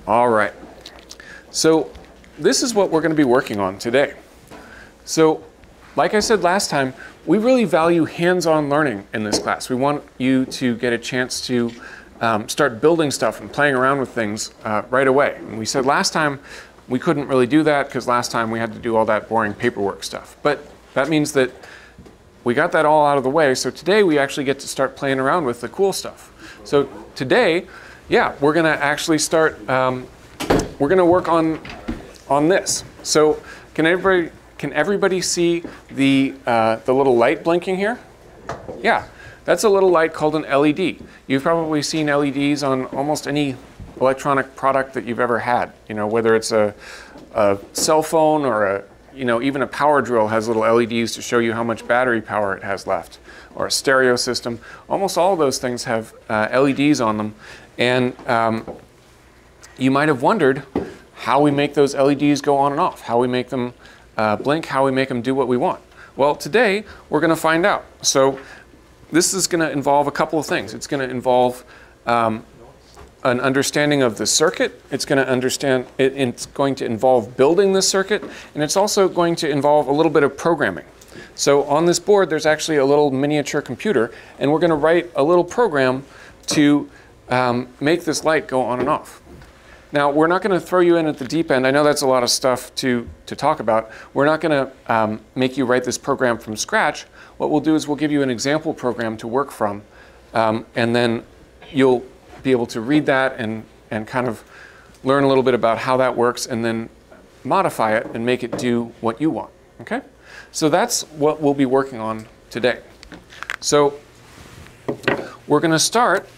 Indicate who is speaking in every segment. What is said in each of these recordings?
Speaker 1: All right. So this is what we're going to be working on today. So like I said last time, we really value hands-on learning in this class. We want you to get a chance to start building stuff and playing around with things right away. And we said last time we couldn't really do that because last time we had to do all that boring paperwork stuff. But that means that we got that all out of the way. So today we actually get to start playing around with the cool stuff. So today, yeah, we're going to actually start, we're going to work on this. So can everybody see the little light blinking here? Yeah, that's a little light called an LED. You've probably seen LEDs on almost any electronic product that you've ever had. You know, whether it's a cell phone or even a power drill has little LEDs to show you how much battery power it has left, or a stereo system. Almost all of those things have LEDs on them. And you might have wondered how we make those LEDs go on and off, how we make them blink, how we make them do what we want. Well, today we're going to find out. So this is going to involve a couple of things. It's going to involve an understanding of the circuit. It's going to involve building this circuit, and it's also going to involve a little bit of programming. So on this board, there's actually a little miniature computer, and we're going to write a little program to make this light go on and off. Now, we're not going to throw you in at the deep end. I know that's a lot of stuff to talk about. We're not going to make you write this program from scratch. What we'll do is we'll give you an example program to work from, and then you'll be able to read that and kind of learn a little bit about how that works and then modify it and make it do what you want, okay? So that's what we'll be working on today. So we're going to start.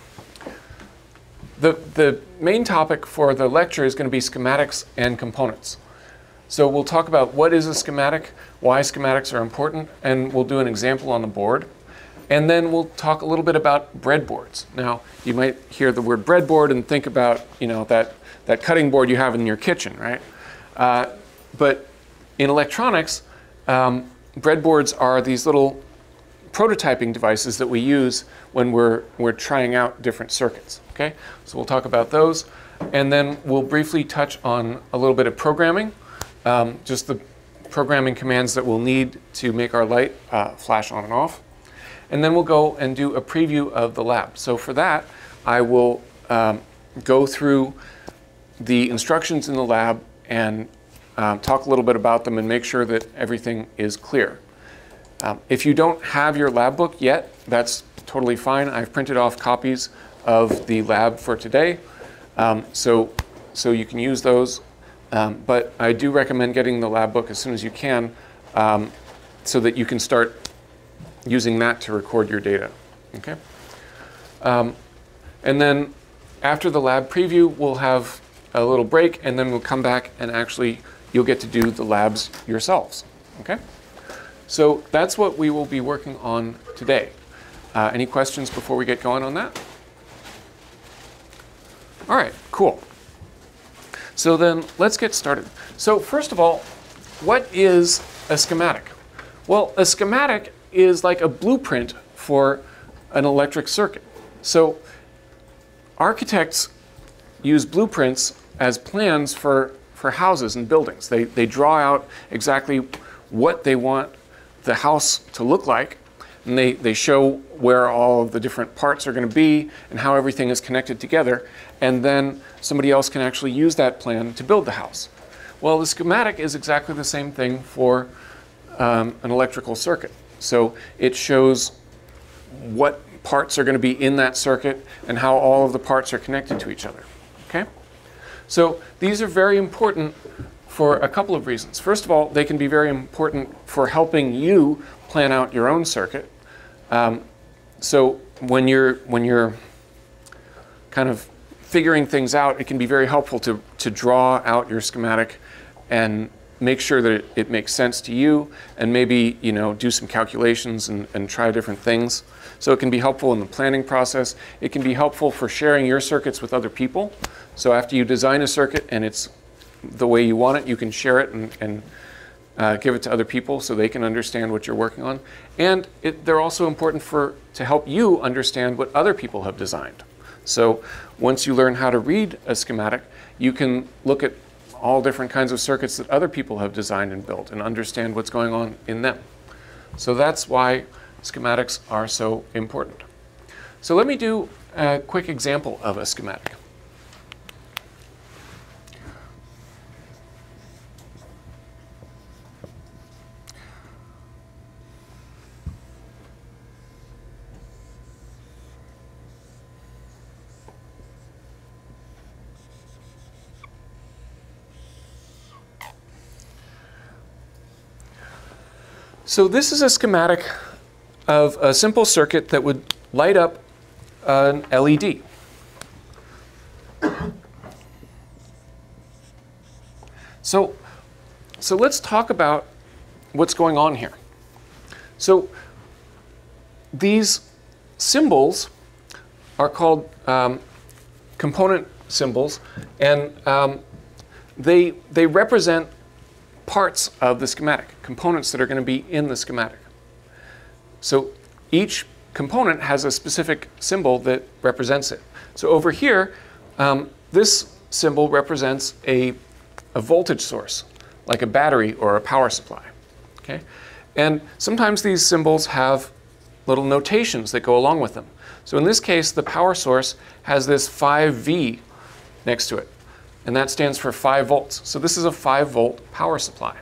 Speaker 1: The main topic for the lecture is going to be schematics and components. So we'll talk about what is a schematic, why schematics are important, and we'll do an example on the board. And then we'll talk a little bit about breadboards. Now, you might hear the word breadboard and think about, that cutting board you have in your kitchen, right? But in electronics, breadboards are these little prototyping devices that we use when we're trying out different circuits, okay? So we'll talk about those. And then we'll briefly touch on a little bit of programming, just the programming commands that we'll need to make our light flash on and off. And then we'll go and do a preview of the lab. So for that, I will go through the instructions in the lab and talk a little bit about them and make sure that everything is clear. If you don't have your lab book yet, that's totally fine. I've printed off copies of the lab for today, so you can use those. But I do recommend getting the lab book as soon as you can so that you can start using that to record your data, okay? And then after the lab preview, we'll have a little break, and then we'll come back and actually you'll get to do the labs yourselves, okay? So that's what we will be working on today. Any questions before we get going on that? All right, cool. So then let's get started. So first of all, what is a schematic? Well, a schematic is like a blueprint for an electric circuit. So architects use blueprints as plans for houses and buildings. They draw out exactly what they want the house to look like, and they show where all of the different parts are going to be and how everything is connected together, and then somebody else can actually use that plan to build the house. Well, the schematic is exactly the same thing for an electrical circuit. So it shows what parts are going to be in that circuit and how all of the parts are connected to each other, okay? So these are very important for a couple of reasons. First of all, they can be very important for helping you plan out your own circuit. So when you're kind of figuring things out, it can be very helpful to draw out your schematic and make sure that it makes sense to you, and maybe do some calculations and try different things. So it can be helpful in the planning process. It can be helpful for sharing your circuits with other people. So after you design a circuit and it's the way you want it, you can share it and give it to other people so they can understand what you're working on. And they're also important to help you understand what other people have designed. So once you learn how to read a schematic, you can look at all different kinds of circuits that other people have designed and built and understand what's going on in them. So that's why schematics are so important. So let me do a quick example of a schematic. So this is a schematic of a simple circuit that would light up an LED. So let's talk about what's going on here. So these symbols are called component symbols, and they represent parts of the schematic, components that are going to be in the schematic. So each component has a specific symbol that represents it. So over here, this symbol represents a voltage source, like a battery or a power supply. Okay? And sometimes these symbols have little notations that go along with them. So in this case, the power source has this 5V next to it, and that stands for 5 volts. So this is a 5-volt power supply.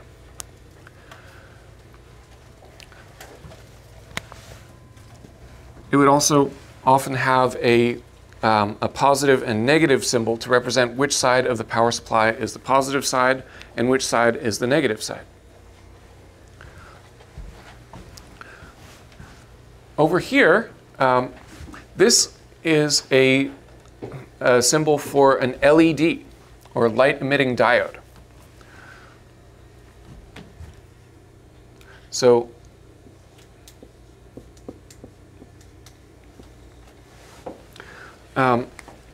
Speaker 1: It would also often have a positive and negative symbol to represent which side of the power supply is the positive side and which side is the negative side. Over here, this is a symbol for an LED, or light-emitting diode. So an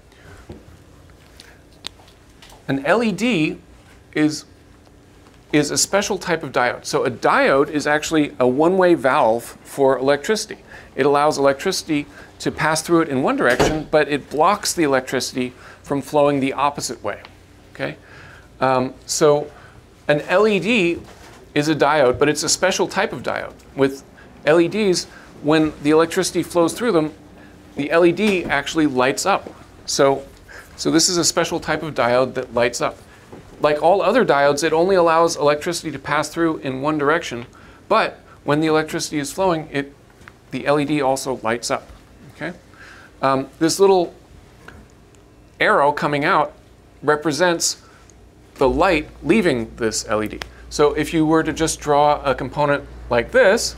Speaker 1: LED is a special type of diode. So a diode is actually a one-way valve for electricity. It allows electricity to pass through it in one direction, but it blocks the electricity from flowing the opposite way. Okay? So an LED is a diode, but it's a special type of diode. With LEDs, when the electricity flows through them, the LED actually lights up. So this is a special type of diode that lights up. Like all other diodes, it only allows electricity to pass through in one direction, but when the electricity is flowing, the LED also lights up. Okay? This little arrow coming out represents the light leaving this LED. So if you were to just draw a component like this,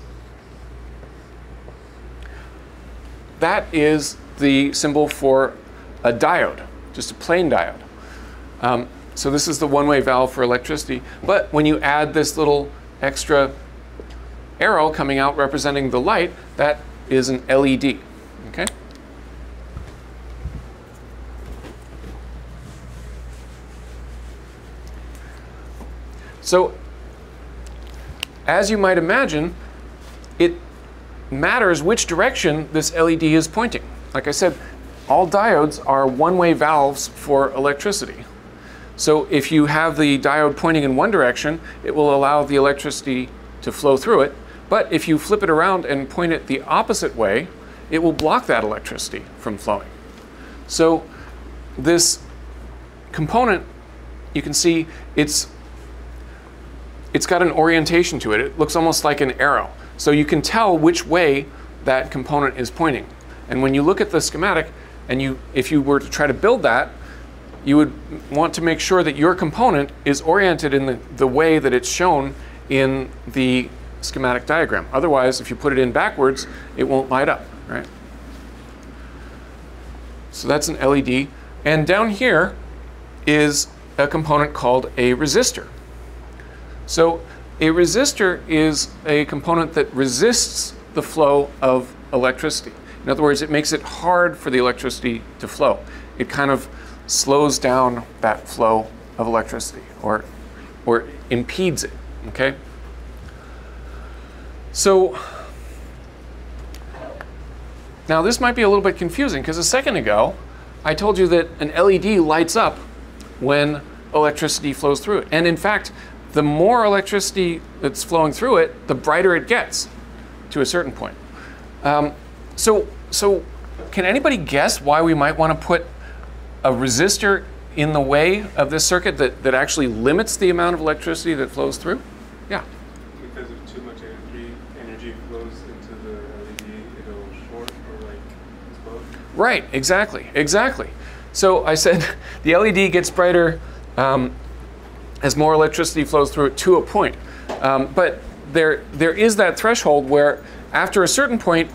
Speaker 1: that is the symbol for a diode, just a plain diode. So this is the one-way valve for electricity. But when you add this little extra arrow coming out representing the light, that is an LED. Okay? So as you might imagine, it matters which direction this LED is pointing. Like I said, all diodes are one-way valves for electricity. So if you have the diode pointing in one direction, it will allow the electricity to flow through it. But if you flip it around and point it the opposite way, it will block that electricity from flowing. So this component, you can see it's got an orientation to it. It looks almost like an arrow. So you can tell which way that component is pointing. And when you look at the schematic, and if you were to try to build that, you would want to make sure that your component is oriented in the way that it's shown in the schematic diagram. Otherwise, if you put it in backwards, it won't light up, right? So that's an LED. And down here is a component called a resistor. So a resistor is a component that resists the flow of electricity. In other words, it makes it hard for the electricity to flow. It kind of slows down that flow of electricity, or impedes it, okay? So now this might be a little bit confusing, because a second ago, I told you that an LED lights up when electricity flows through it. And in fact, the more electricity that's flowing through it, the brighter it gets to a certain point. So can anybody guess why we might want to put a resistor in the way of this circuit that actually limits the amount of electricity that flows through? Yeah?
Speaker 2: Because if too much energy flows into the LED, it'll short or like explode?
Speaker 1: Right, exactly. So I said the LED gets brighter as more electricity flows through it to a point. But there is that threshold where after a certain point,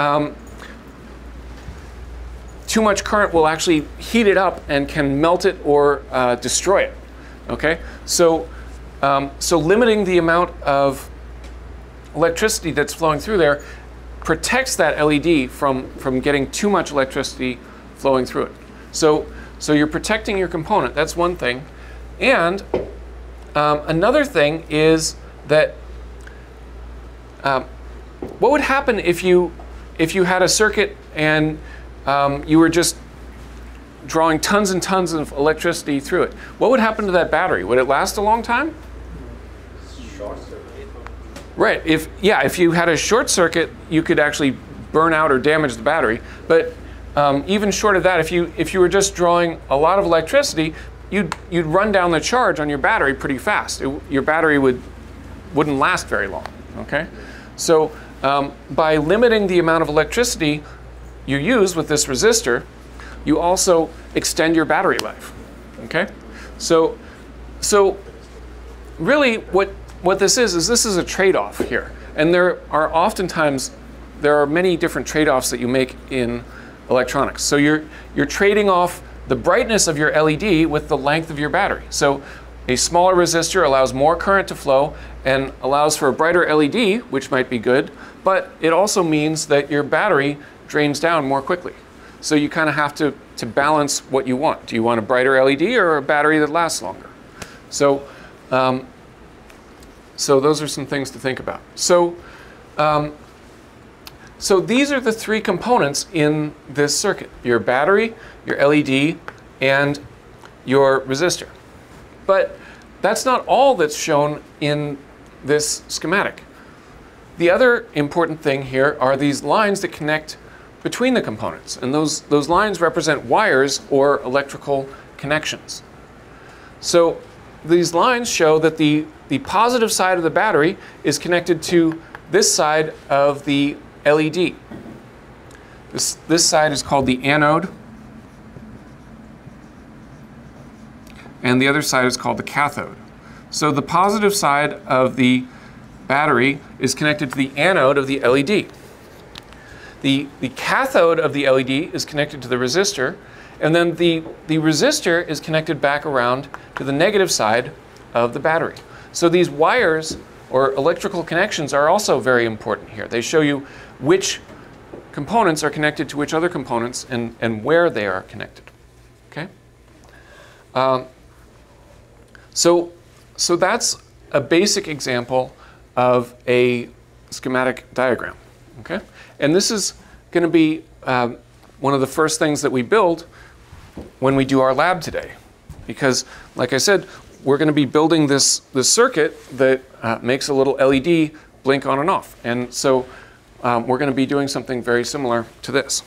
Speaker 1: too much current will actually heat it up and can melt it or destroy it. Okay, so limiting the amount of electricity that's flowing through there protects that LED from getting too much electricity flowing through it. So you're protecting your component. That's one thing, and another thing is that what would happen if you had a circuit and you were just drawing tons and tons of electricity through it? What would happen to that battery? Would it last a long time?
Speaker 2: Short circuit.
Speaker 1: Right. If you had a short circuit, you could actually burn out or damage the battery. But even short of that, if you were just drawing a lot of electricity, you'd run down the charge on your battery pretty fast. Your battery wouldn't last very long. Okay. So by limiting the amount of electricity you use with this resistor, you also extend your battery life. Okay, so really what this is this is a trade-off here, and there are many different trade-offs that you make in electronics. So you're trading off the brightness of your LED with the length of your battery. So a smaller resistor allows more current to flow and allows for a brighter LED, which might be good, but it also means that your battery drains down more quickly. So you kind of have to balance what you want. Do you want a brighter LED or a battery that lasts longer? So those are some things to think about. So these are the three components in this circuit: your battery, your LED, and your resistor. But that's not all that's shown in this schematic. The other important thing here are these lines that connect between the components, and those lines represent wires or electrical connections. So these lines show that the positive side of the battery is connected to this side of the LED. This side is called the anode, and the other side is called the cathode. So the positive side of the battery is connected to the anode of the LED. The cathode of the LED is connected to the resistor, and then the resistor is connected back around to the negative side of the battery. So these wires or electrical connections are also very important here. They show you which components are connected to which other components and where they are connected. Okay? So that's a basic example of a schematic diagram. Okay? And this is going to be one of the first things that we build when we do our lab today. Because, like I said, we're going to be building this circuit that makes a little LED blink on and off. And so we're going to be doing something very similar to this.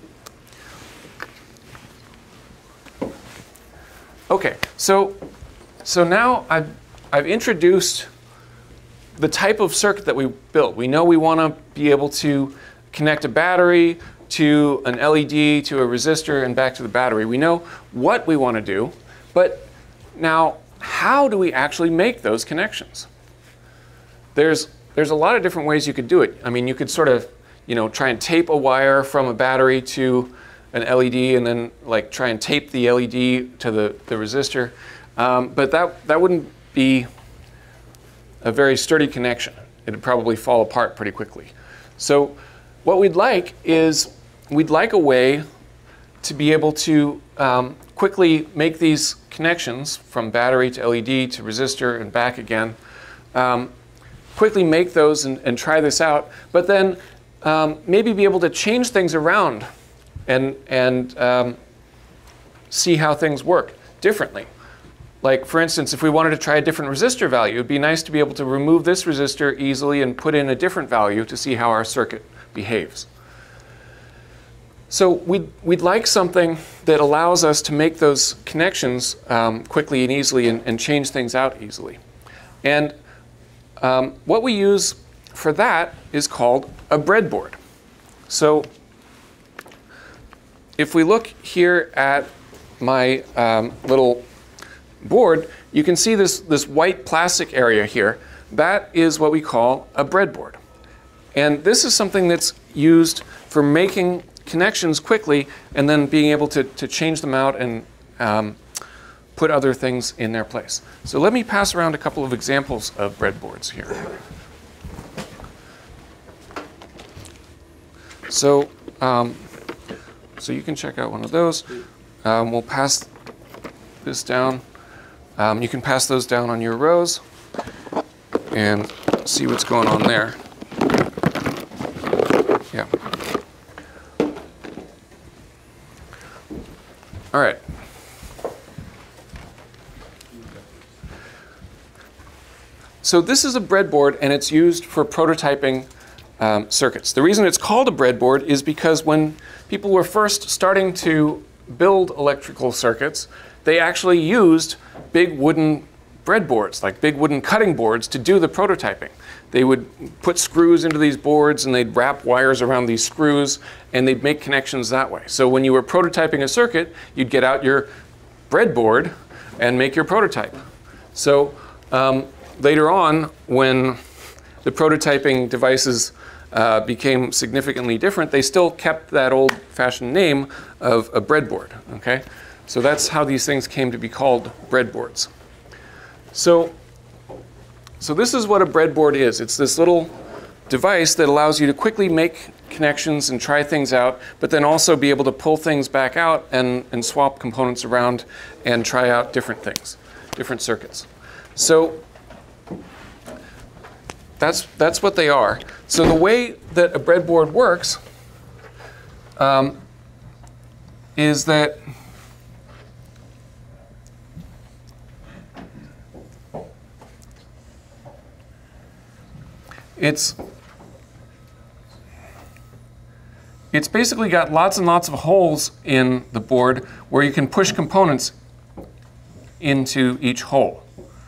Speaker 1: Okay, so now I've introduced the type of circuit that we built. We know we want to be able to connect a battery to an LED, to a resistor, and back to the battery. We know what we want to do, but now how do we actually make those connections? There's a lot of different ways you could do it. I mean, you could sort of, try and tape a wire from a battery to an LED and then like try and tape the LED to the resistor. But that wouldn't be a very sturdy connection. It'd probably fall apart pretty quickly. So what we'd like is a way to be able to quickly make these connections from battery to LED to resistor and back again. Quickly make those and try this out, but then maybe be able to change things around and see how things work differently. Like, for instance, if we wanted to try a different resistor value, it would be nice to be able to remove this resistor easily and put in a different value to see how our circuit behaves. So we'd like something that allows us to make those connections quickly and easily and change things out easily. And what we use for that is called a breadboard. So if we look here at my little board, you can see this white plastic area here. That is what we call a breadboard. And this is something that's used for making connections quickly and then being able to change them out and put other things in their place. So let me pass around a couple of examples of breadboards here. So, so you can check out one of those. We'll pass this down. You can pass those down on your rows and see what's going on there. Yeah. All right. So this is a breadboard, and it's used for prototyping circuits. The reason it's called a breadboard is because when people were first starting to build electrical circuits, they actually used big wooden breadboards, like big wooden cutting boards, to do the prototyping. They would put screws into these boards, and they'd wrap wires around these screws, and they'd make connections that way. So when you were prototyping a circuit, you'd get out your breadboard and make your prototype. So later on, when the prototyping devices became significantly different, they still kept that old-fashioned name of a breadboard. Okay? So that's how these things came to be called breadboards. So this is what a breadboard is. It's this little device that allows you to quickly make connections and try things out, but then also be able to pull things back out and swap components around and try out different things, different circuits. So that's what they are. So the way that a breadboard works is that it's basically got lots and lots of holes in the board where you can push components into each hole.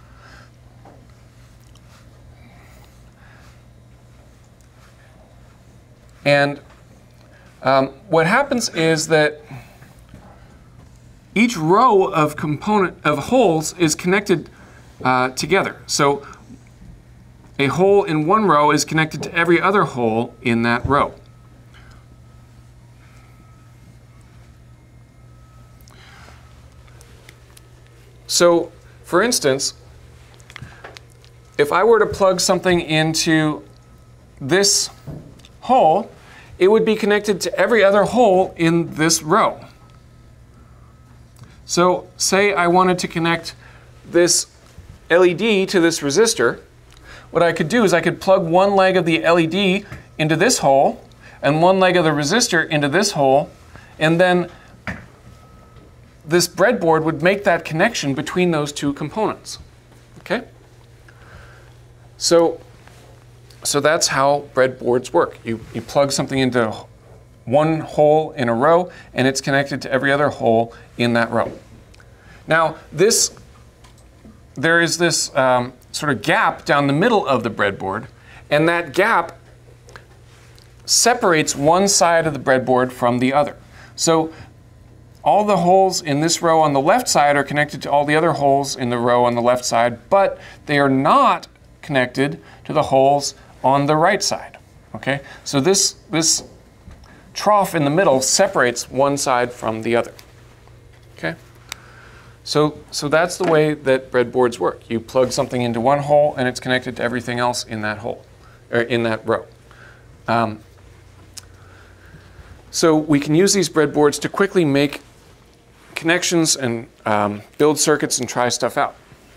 Speaker 1: And what happens is that each row of holes is connected together. So a hole in one row is connected to every other hole in that row. So, for instance, if I were to plug something into this hole, it would be connected to every other hole in this row. So, say I wanted to connect this LED to this resistor. What I could do is I could plug one leg of the LED into this hole and one leg of the resistor into this hole, and then this breadboard would make that connection between those two components. Okay? So that's how breadboards work. You plug something into one hole in a row, and it's connected to every other hole in that row. Now, there is this sort of gap down the middle of the breadboard, and that gap separates one side of the breadboard from the other. So all the holes in this row on the left side are connected to all the other holes in the row on the left side, but they are not connected to the holes on the right side. Okay? So this trough in the middle separates one side from the other. Okay? So that's the way that breadboards work. You plug something into one hole, and it's connected to everything else in that hole, or in that row. So we can use these breadboards to quickly make connections and build circuits and try stuff out.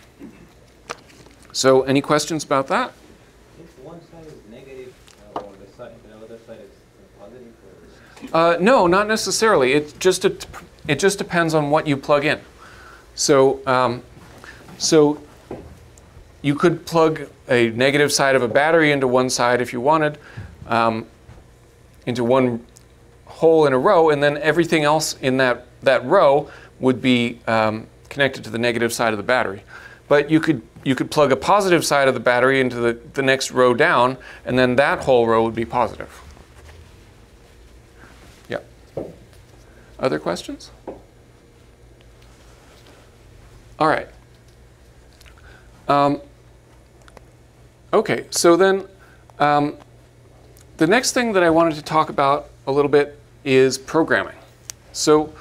Speaker 1: So any questions about that?
Speaker 3: If one side is negative or the other side is positive?
Speaker 1: No, not necessarily. It's just it just depends on what you plug in. So, so you could plug a negative side of a battery into one side if you wanted, into one hole in a row, and then everything else in that row would be connected to the negative side of the battery. But you could plug a positive side of the battery into the next row down, and then that whole row would be positive. Yeah. Other questions? All right. Okay, so then the next thing that I wanted to talk about a little bit is programming. So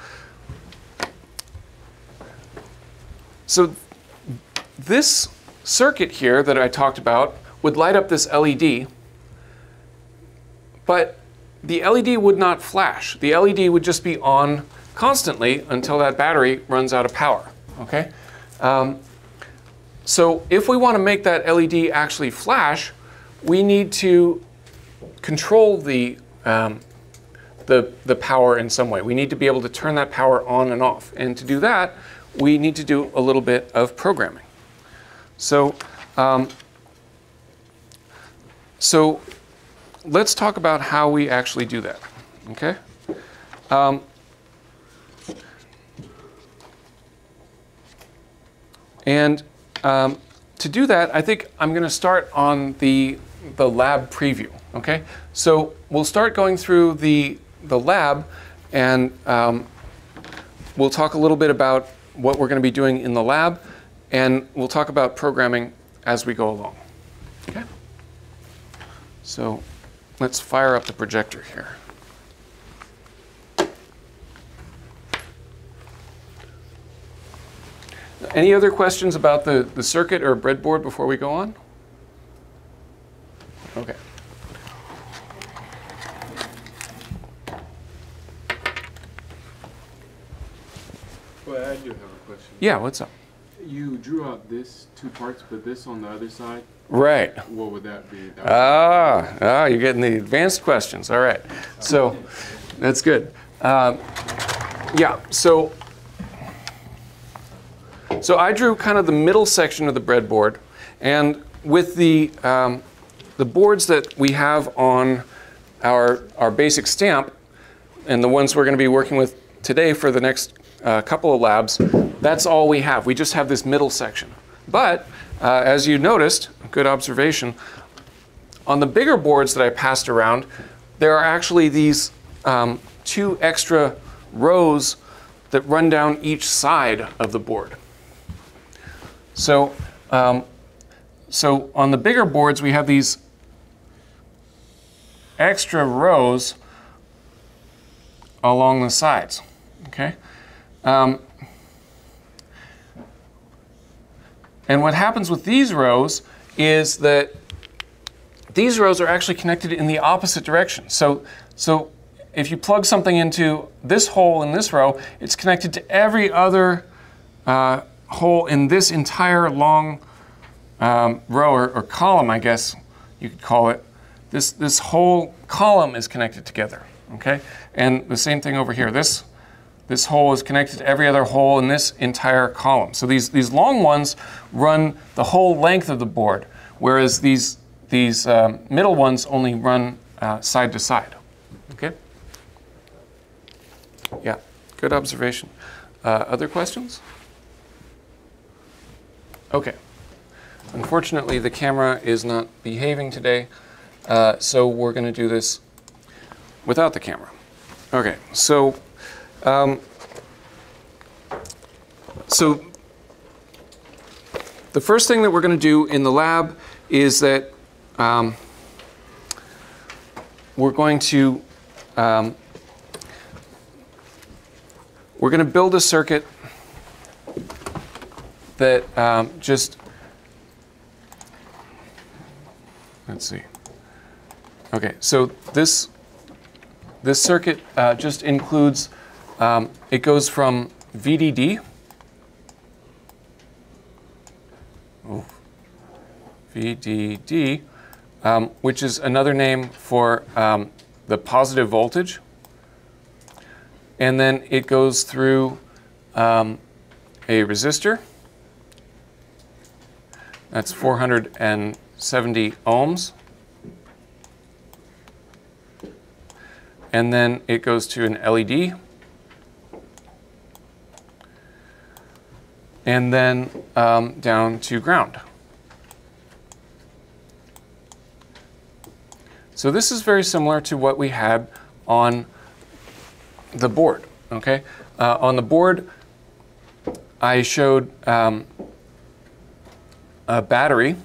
Speaker 1: this circuit here that I talked about would light up this LED, but the LED would not flash. The LED would just be on constantly until that battery runs out of power, okay? So if we want to make that LED actually flash, we need to control the power in some way. We need to be able to turn that power on and off. And to do that, we need to do a little bit of programming. So, so let's talk about how we actually do that, okay? To do that, I think I'm going to start on the lab preview, okay? So we'll start going through the lab, and we'll talk a little bit about what we're going to be doing in the lab, and we'll talk about programming as we go along, okay? So let's fire up the projector here. Any other questions about the circuit or breadboard before we go on? Okay.
Speaker 2: Well, I do have a question.
Speaker 1: Yeah, what's up?
Speaker 2: You drew out this two parts, but this on the other side.
Speaker 1: Right.
Speaker 2: What would that be?
Speaker 1: You're getting the advanced questions. All right. So that's good. Yeah, so I drew kind of the middle section of the breadboard, and with the boards that we have on our basic stamp, and the ones we're going to be working with today for the next couple of labs, that's all we have. We just have this middle section. But as you noticed, good observation, on the bigger boards that I passed around, there are actually these two extra rows that run down each side of the board. So, so on the bigger boards, we have these extra rows along the sides, okay? And what happens with these rows is that these rows are actually connected in the opposite direction. So if you plug something into this hole in this row, it's connected to every other hole in this entire long row or column, I guess you could call it. This whole column is connected together, okay? And the same thing over here. This hole is connected to every other hole in this entire column. So these long ones run the whole length of the board, whereas these middle ones only run side to side, okay? Yeah, good observation. Other questions? Okay. Unfortunately, the camera is not behaving today, so we're going to do this without the camera. Okay, so the first thing that we're going to do in the lab is that we're going to build a circuit that just, let's see. Okay, so this circuit just includes, it goes from VDD, VDD, which is another name for the positive voltage, and then it goes through a resistor. That's 470 ohms. And then it goes to an LED. And then down to ground. So this is very similar to what we had on the board. Okay, on the board, I showed a battery,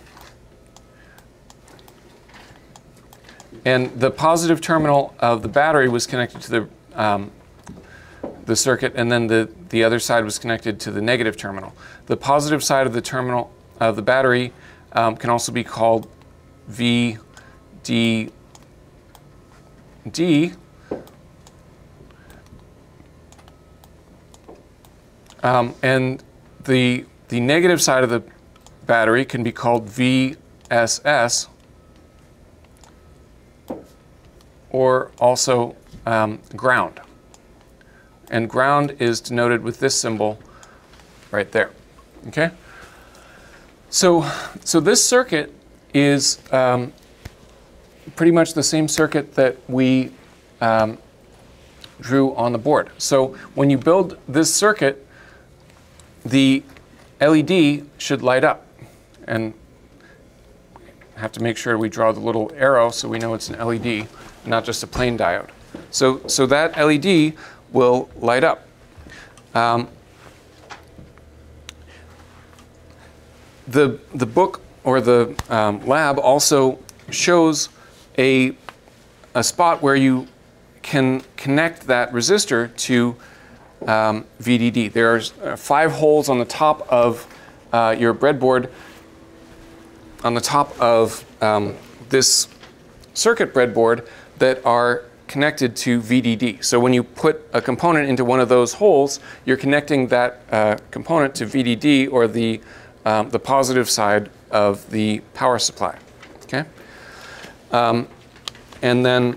Speaker 1: and the positive terminal of the battery was connected to the circuit, and then the other side was connected to the negative terminal. The positive side of the terminal of the battery can also be called VDD, and the negative side of the battery can be called VSS, or also ground. And ground is denoted with this symbol right there. Okay? So this circuit is pretty much the same circuit that we drew on the board. So when you build this circuit, the LED should light up. And I have to make sure we draw the little arrow so we know it's an LED, not just a plain diode. So that LED will light up. The book or the lab also shows a spot where you can connect that resistor to VDD. There's 5 holes on the top of your breadboard, on the top of this circuit breadboard, that are connected to VDD. So when you put a component into one of those holes, you're connecting that component to VDD, or the positive side of the power supply. Okay, and then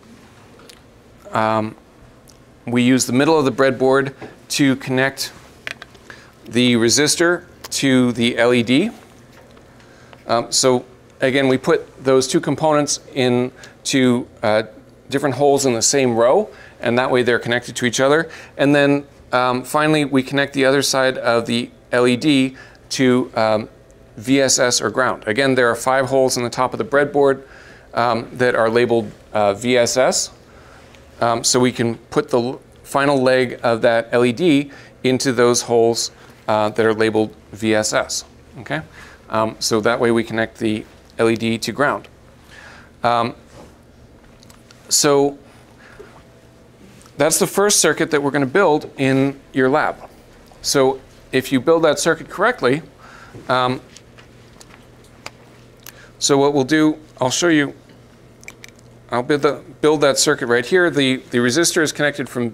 Speaker 1: we use the middle of the breadboard to connect the resistor to the LED. So again, we put those two components into different holes in the same row, and that way they're connected to each other. And then finally, we connect the other side of the LED to VSS, or ground. Again, there are 5 holes in the top of the breadboard that are labeled VSS. So we can put the final leg of that LED into those holes that are labeled VSS. Okay? So that way we connect the LED to ground. So that's the first circuit that we're going to build in your lab. So if you build that circuit correctly, so what we'll do, I'll show you, I'll build that circuit right here. The resistor is connected from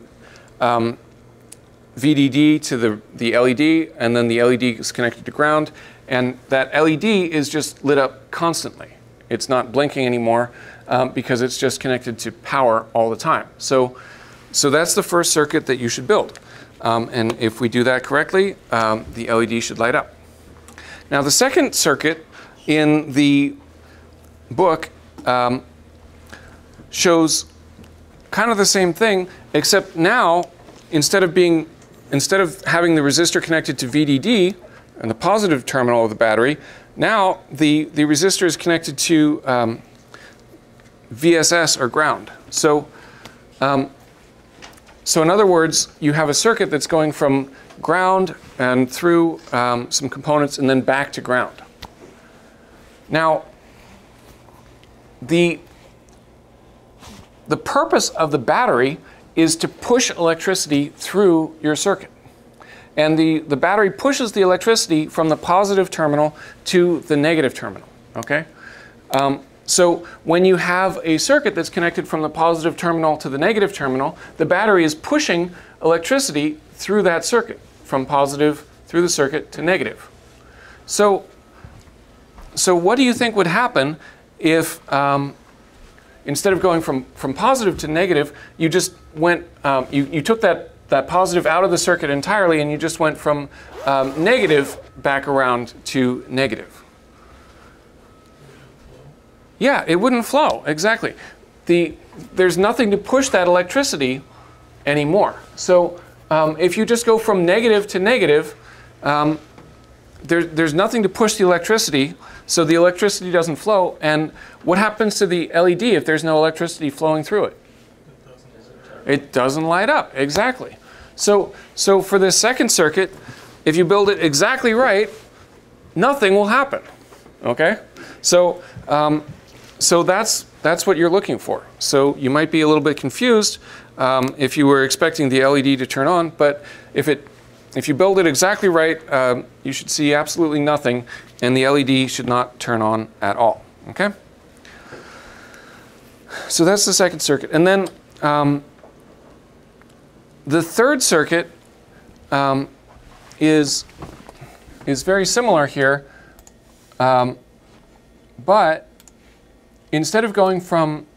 Speaker 1: VDD to the LED, and then the LED is connected to ground, and that LED is just lit up constantly. It's not blinking anymore because it's just connected to power all the time. So that's the first circuit that you should build. And if we do that correctly, the LED should light up. Now the second circuit in the book shows kind of the same thing, except now instead of having the resistor connected to VDD and the positive terminal of the battery, now the resistor is connected to VSS, or ground. So in other words, you have a circuit that's going from ground and through some components and then back to ground. Now, the purpose of the battery is to push electricity through your circuit. And the battery pushes the electricity from the positive terminal to the negative terminal. Okay? So when you have a circuit that's connected from the positive terminal to the negative terminal, the battery is pushing electricity through that circuit, from positive through the circuit to negative. So what do you think would happen if instead of going from positive to negative, you just went, you took that positive out of the circuit entirely, and you just went from negative back around to negative. Yeah, it wouldn't flow, exactly. There's nothing to push that electricity anymore. So if you just go from negative to negative, there's nothing to push the electricity, so the electricity doesn't flow. And what happens to the LED if there's no electricity flowing through it? It doesn't light up, exactly. So for this second circuit, if you build it exactly right, nothing will happen, okay? So that's what you're looking for. So you might be a little bit confused if you were expecting the LED to turn on, but if you build it exactly right, you should see absolutely nothing, and the LED should not turn on at all, okay? So that's the second circuit. And then the third circuit is very similar here, but instead of going from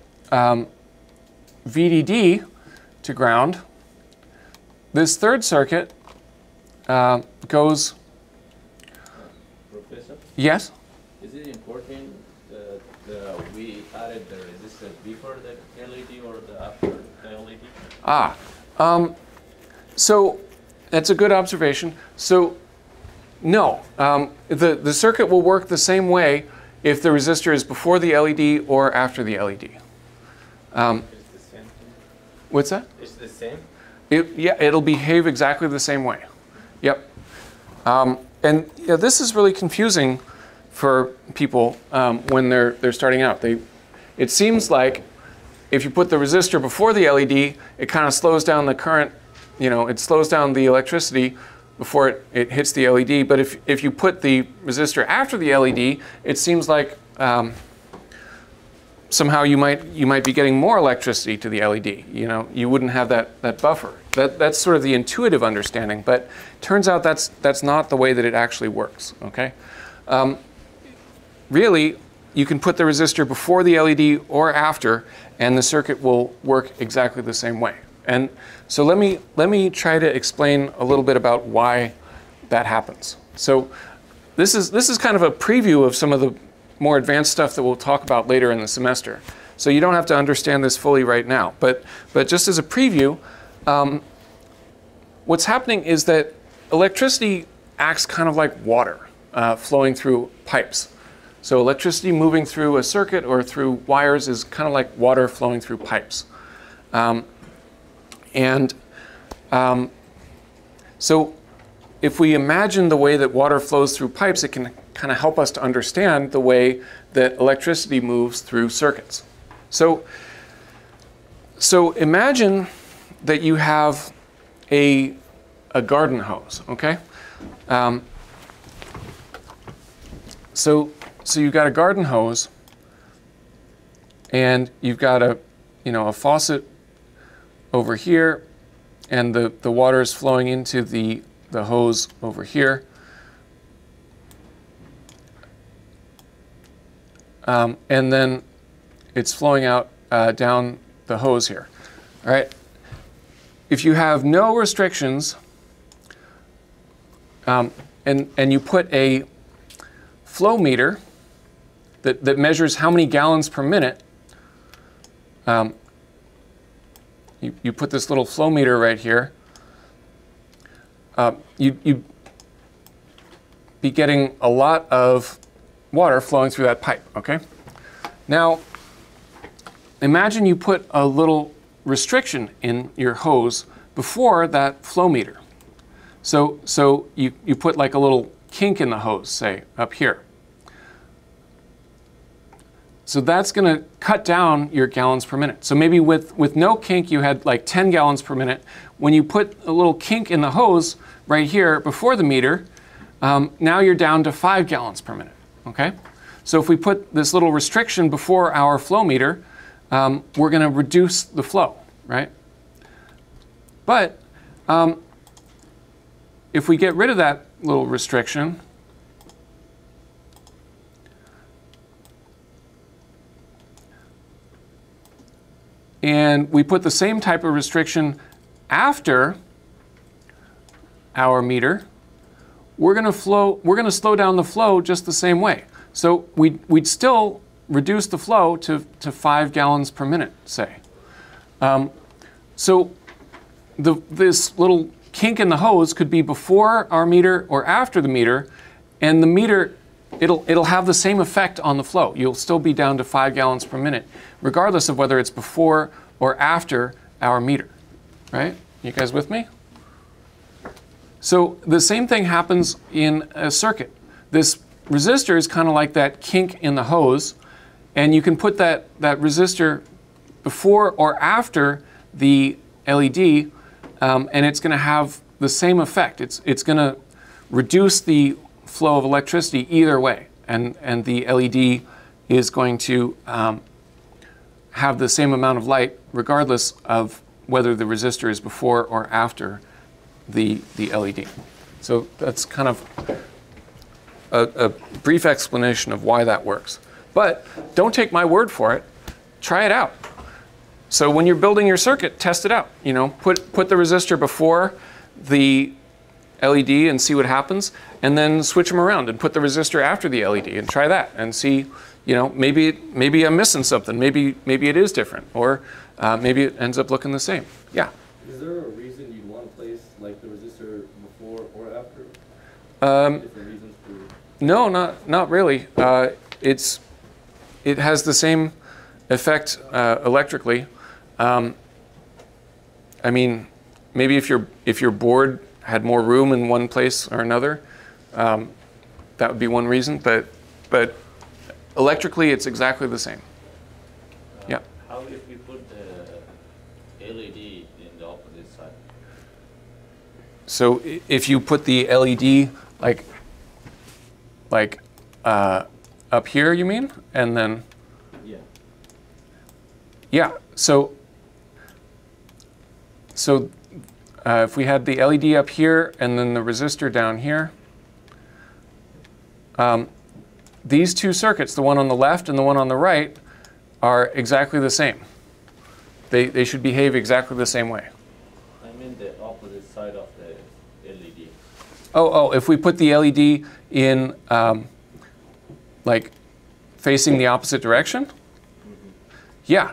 Speaker 1: VDD to ground, this third circuit goes.
Speaker 4: Professor?
Speaker 1: Yes?
Speaker 4: Is it important that we added the resistance before the LED or after the LED?
Speaker 1: So that's a good observation. So no, the circuit will work the same way if the resistor is before the LED or after the LED.
Speaker 4: It's the same.
Speaker 1: What's that?
Speaker 4: It's the same?
Speaker 1: Yeah, it'll behave exactly the same way. Yep. And yeah, this is really confusing for people when they're starting out. It seems like if you put the resistor before the LED, it kind of slows down the current, it slows down the electricity before it hits the LED. But if you put the resistor after the LED, it seems like somehow you might be getting more electricity to the LED. You wouldn't have that buffer. That's sort of the intuitive understanding, but turns out that's not the way that it actually works. Okay, really, you can put the resistor before the LED or after, and the circuit will work exactly the same way. And so let me try to explain a little bit about why that happens. So this is kind of a preview of some of the more advanced stuff that we'll talk about later in the semester. So you don't have to understand this fully right now, but just as a preview, what's happening is that electricity acts kind of like water flowing through pipes. So electricity moving through a circuit or through wires is kind of like water flowing through pipes. So if we imagine the way that water flows through pipes, it can kind of help us to understand the way that electricity moves through circuits. So imagine that you have a garden hose, okay? So you've got a garden hose, and you've got a faucet over here, and the water is flowing into the hose over here. And then it's flowing out down the hose here. All right. If you have no restrictions, and you put a flow meter that measures how many gallons per minute, you put this little flow meter right here, you'd be getting a lot of water flowing through that pipe, okay? Now, imagine you put a little restriction in your hose before that flow meter. So you put like a little kink in the hose, say, up here. So that's going to cut down your gallons per minute. So maybe with no kink, you had like 10 gallons per minute. When you put a little kink in the hose right here before the meter, now you're down to 5 gallons per minute. Okay? So if we put this little restriction before our flow meter, we're going to reduce the flow, right? But if we get rid of that little restriction, and we put the same type of restriction after our meter, we're going to slow down the flow just the same way. So we'd still reduce the flow to 5 gallons per minute, say. So this little kink in the hose could be before our meter or after the meter, and the meter, it'll have the same effect on the flow. You'll still be down to 5 gallons per minute, regardless of whether it's before or after our meter, right? You guys with me? So the same thing happens in a circuit. This resistor is kind of like that kink in the hose, and you can put that resistor before or after the LED, and it's going to have the same effect. It's going to reduce the flow of electricity either way, and the LED is going to have the same amount of light regardless of whether the resistor is before or after the LED. So that's kind of a brief explanation of why that works. But don't take my word for it. Try it out. So when you're building your circuit, test it out. You know, put the resistor before the LED and see what happens, and then switch them around and put the resistor after the LED and try that and see, you know, maybe I'm missing something. Maybe it is different, or maybe it ends up looking the same. Yeah.
Speaker 4: Is there a reason you want to place like the resistor before or after? Different reasons for...
Speaker 1: No, not really. It has the same effect electrically. I mean, maybe if your board had more room in one place or another, that would be one reason. But electrically, it's exactly the same. Yeah.
Speaker 4: How if we put the LED in the opposite side?
Speaker 1: So if you put the LED like up here, you mean, and then?
Speaker 4: Yeah.
Speaker 1: Yeah. So if we had the LED up here and then the resistor down here, these two circuits, the one on the left and the one on the right, are exactly the same. They should behave exactly the same way.
Speaker 4: I mean the opposite side of the LED.
Speaker 1: Oh, if we put the LED in like facing the opposite direction? Mm-hmm. Yeah.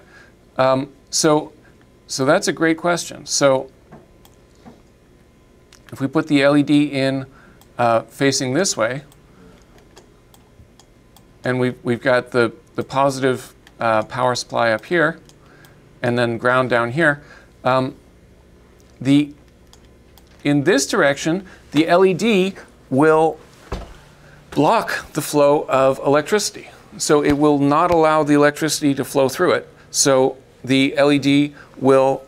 Speaker 1: So that's a great question. So if we put the LED in facing this way, and we've got the positive power supply up here, and then ground down here, in this direction, the LED will block the flow of electricity. So it will not allow the electricity to flow through it. So the LED will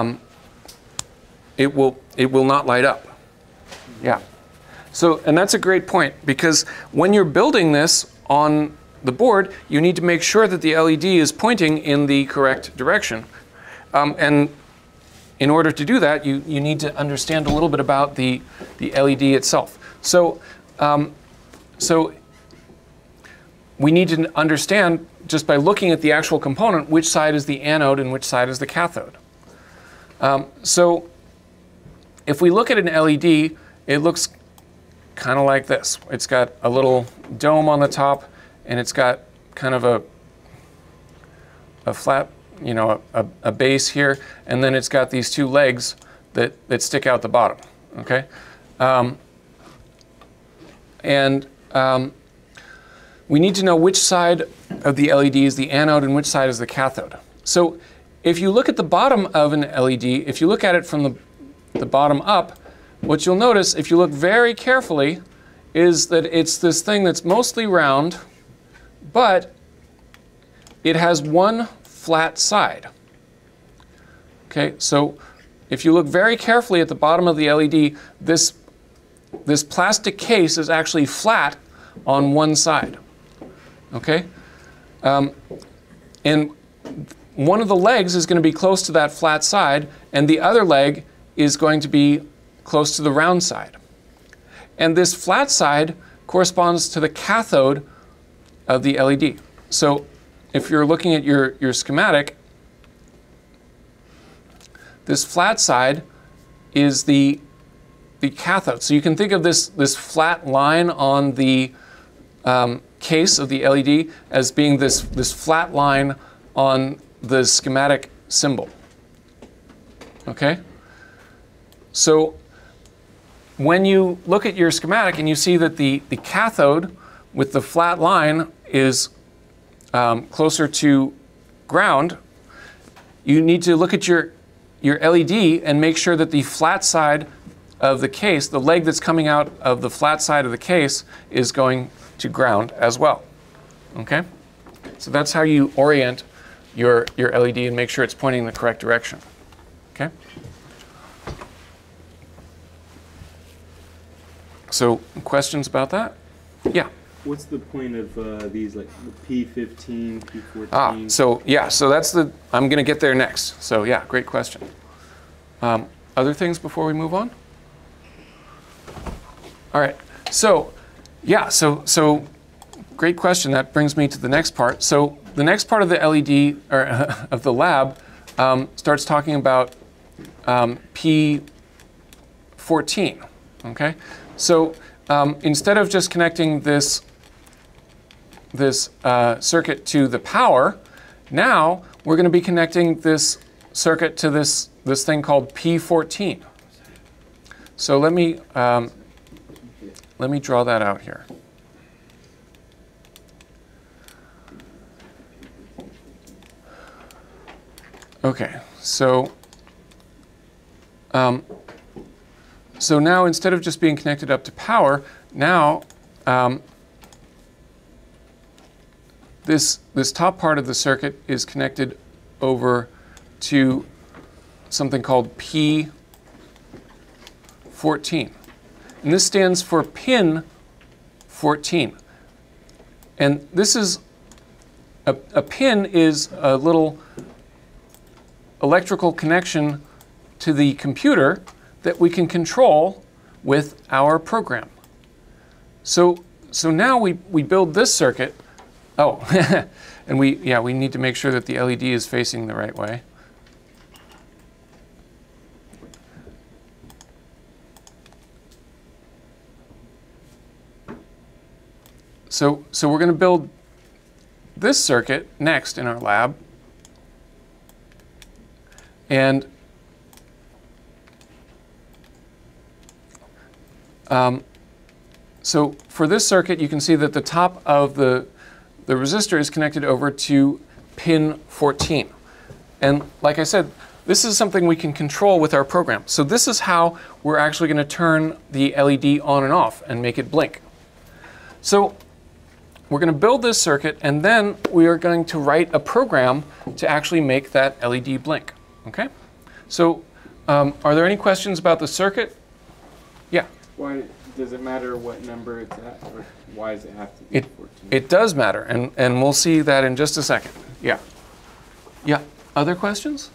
Speaker 1: it will not light up. Yeah. So, and that's a great point, because when you're building this on the board, you need to make sure that the LED is pointing in the correct direction. And in order to do that, you need to understand a little bit about the LED itself. So, so we need to understand, just by looking at the actual component, which side is the anode and which side is the cathode. So if we look at an LED, it looks kind of like this. It's got a little dome on the top, and it's got kind of a flat, you know, a base here, and then it's got these two legs that stick out the bottom, okay? We need to know which side of the LED is the anode and which side is the cathode. So if you look at the bottom of an LED, if you look at it from the bottom up, what you'll notice, if you look very carefully, is that it's this thing that's mostly round, but it has one flat side. Okay, so if you look very carefully at the bottom of the LED, this plastic case is actually flat on one side. Okay, and one of the legs is going to be close to that flat side, and the other leg is going to be close to the round side. And this flat side corresponds to the cathode of the LED. So if you're looking at your schematic, this flat side is the cathode. So you can think of this flat line on the case of the LED as being this flat line on the schematic symbol. Okay? So when you look at your schematic and you see that the cathode with the flat line is closer to ground, you need to look at your LED and make sure that the flat side of the case, the leg that's coming out of the flat side of the case, is going to ground as well. Okay? So that's how you orient your LED and make sure it's pointing in the correct direction. Okay? So questions about that? Yeah.
Speaker 2: What's the point of these, like the P15, P14?
Speaker 1: So that's I'm going to get there next. So yeah, great question. Other things before we move on? All right. So yeah, so great question. That brings me to the next part. So the next part of the LED, or of the lab, starts talking about P14. Okay. So instead of just connecting this circuit to the power, now we're going to be connecting this circuit to this thing called P14. So let me draw that out here. Okay, so now instead of just being connected up to power, now this top part of the circuit is connected over to something called P14. And this stands for pin 14. And this is, a pin is a little electrical connection to the computer that we can control with our program. So now we build this circuit. Oh, and we need to make sure that the LED is facing the right way. So we're going to build this circuit next in our lab. And so for this circuit, you can see that the top of the resistor is connected over to pin 14. And like I said, this is something we can control with our program. So this is how we're actually going to turn the LED on and off and make it blink. So we're going to build this circuit, and then we are going to write a program to actually make that LED blink. Okay? So are there any questions about the circuit? Yeah?
Speaker 2: Why does it matter what number it's at, or why does it have to be 14?
Speaker 1: It does matter, and we'll see that in just a second. Yeah. Yeah. Other questions?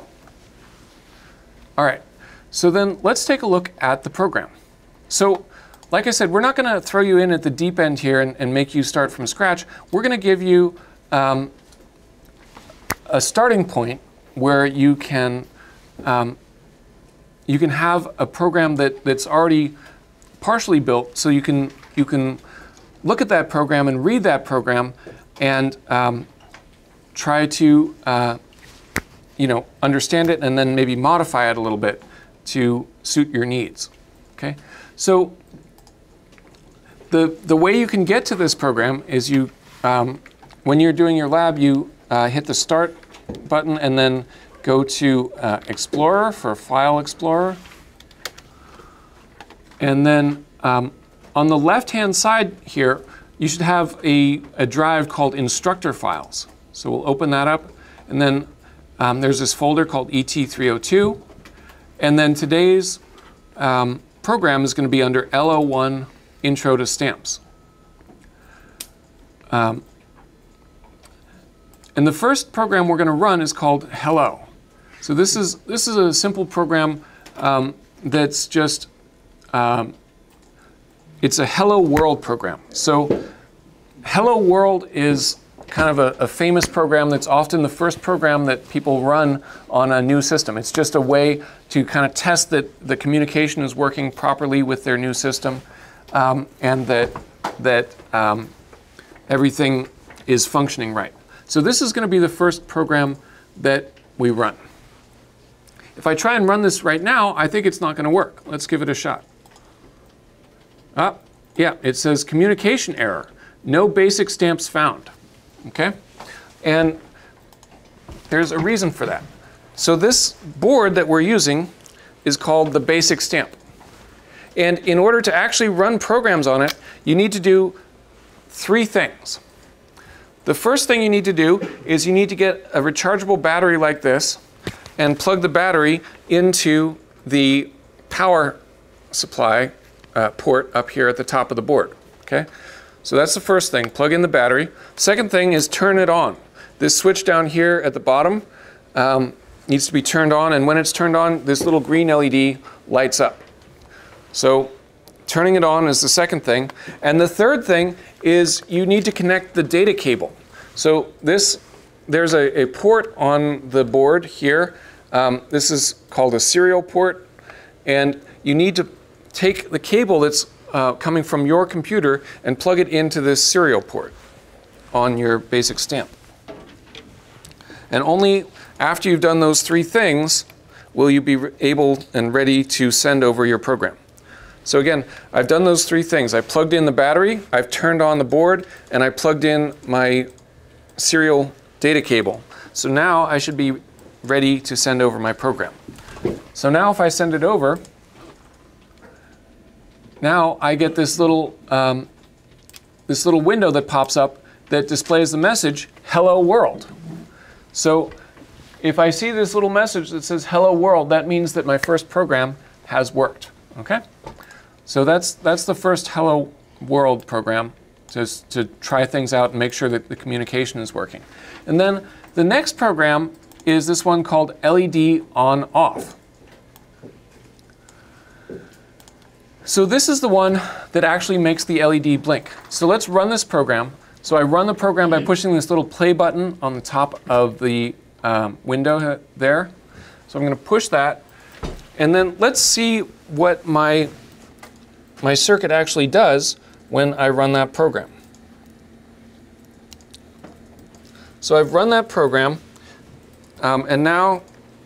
Speaker 1: All right. So then let's take a look at the program. So like I said, we're not going to throw you in at the deep end here and make you start from scratch. We're going to give you a starting point where you can have a program that's already partially built, so you can look at that program and read that program and try to understand it and then maybe modify it a little bit to suit your needs. Okay, so the way you can get to this program is you when you're doing your lab, you hit the Start button and then go to Explorer for File Explorer. And then on the left-hand side here, you should have a drive called Instructor Files. So we'll open that up. And then there's this folder called ET302. And then today's program is going to be under LO1 Intro to Stamps. And the first program we're going to run is called Hello. So this is a simple program that's just it's a Hello World program. So Hello World is kind of a famous program that's often the first program that people run on a new system. It's just a way to kind of test that the communication is working properly with their new system, and that everything is functioning right. So this is going to be the first program that we run. If I try and run this right now, I think it's not going to work. Let's give it a shot. Yeah, it says communication error. No basic stamps found. Okay? And there's a reason for that. So this board that we're using is called the basic stamp. And in order to actually run programs on it, you need to do 3 things. The first thing you need to do is you need to get a rechargeable battery like this and plug the battery into the power supply port up here at the top of the board. Okay? So that's the first thing, plug in the battery. Second thing is turn it on. This switch down here at the bottom needs to be turned on, and when it's turned on, this little green LED lights up. So turning it on is the second thing. And the third thing is you need to connect the data cable. So there's a port on the board here. This is called a serial port, and you need to take the cable that's coming from your computer and plug it into this serial port on your basic stamp. And only after you've done those 3 things will you be able and ready to send over your program. So again, I've done those 3 things. I plugged in the battery, I've turned on the board, and I plugged in my serial data cable. So now I should be ready to send over my program. So now if I send it over, now I get this little window that pops up that displays the message, "Hello World." So if I see this little message that says "Hello World," that means that my first program has worked. Okay? So that's the first Hello World program, to try things out and make sure that the communication is working. And then the next program is this one called LED on off. So this is the one that actually makes the LED blink. So let's run this program. So I run the program by pushing this little play button on the top of the window there. So I'm going to push that. And then let's see what my circuit actually does when I run that program. So I've run that program, and now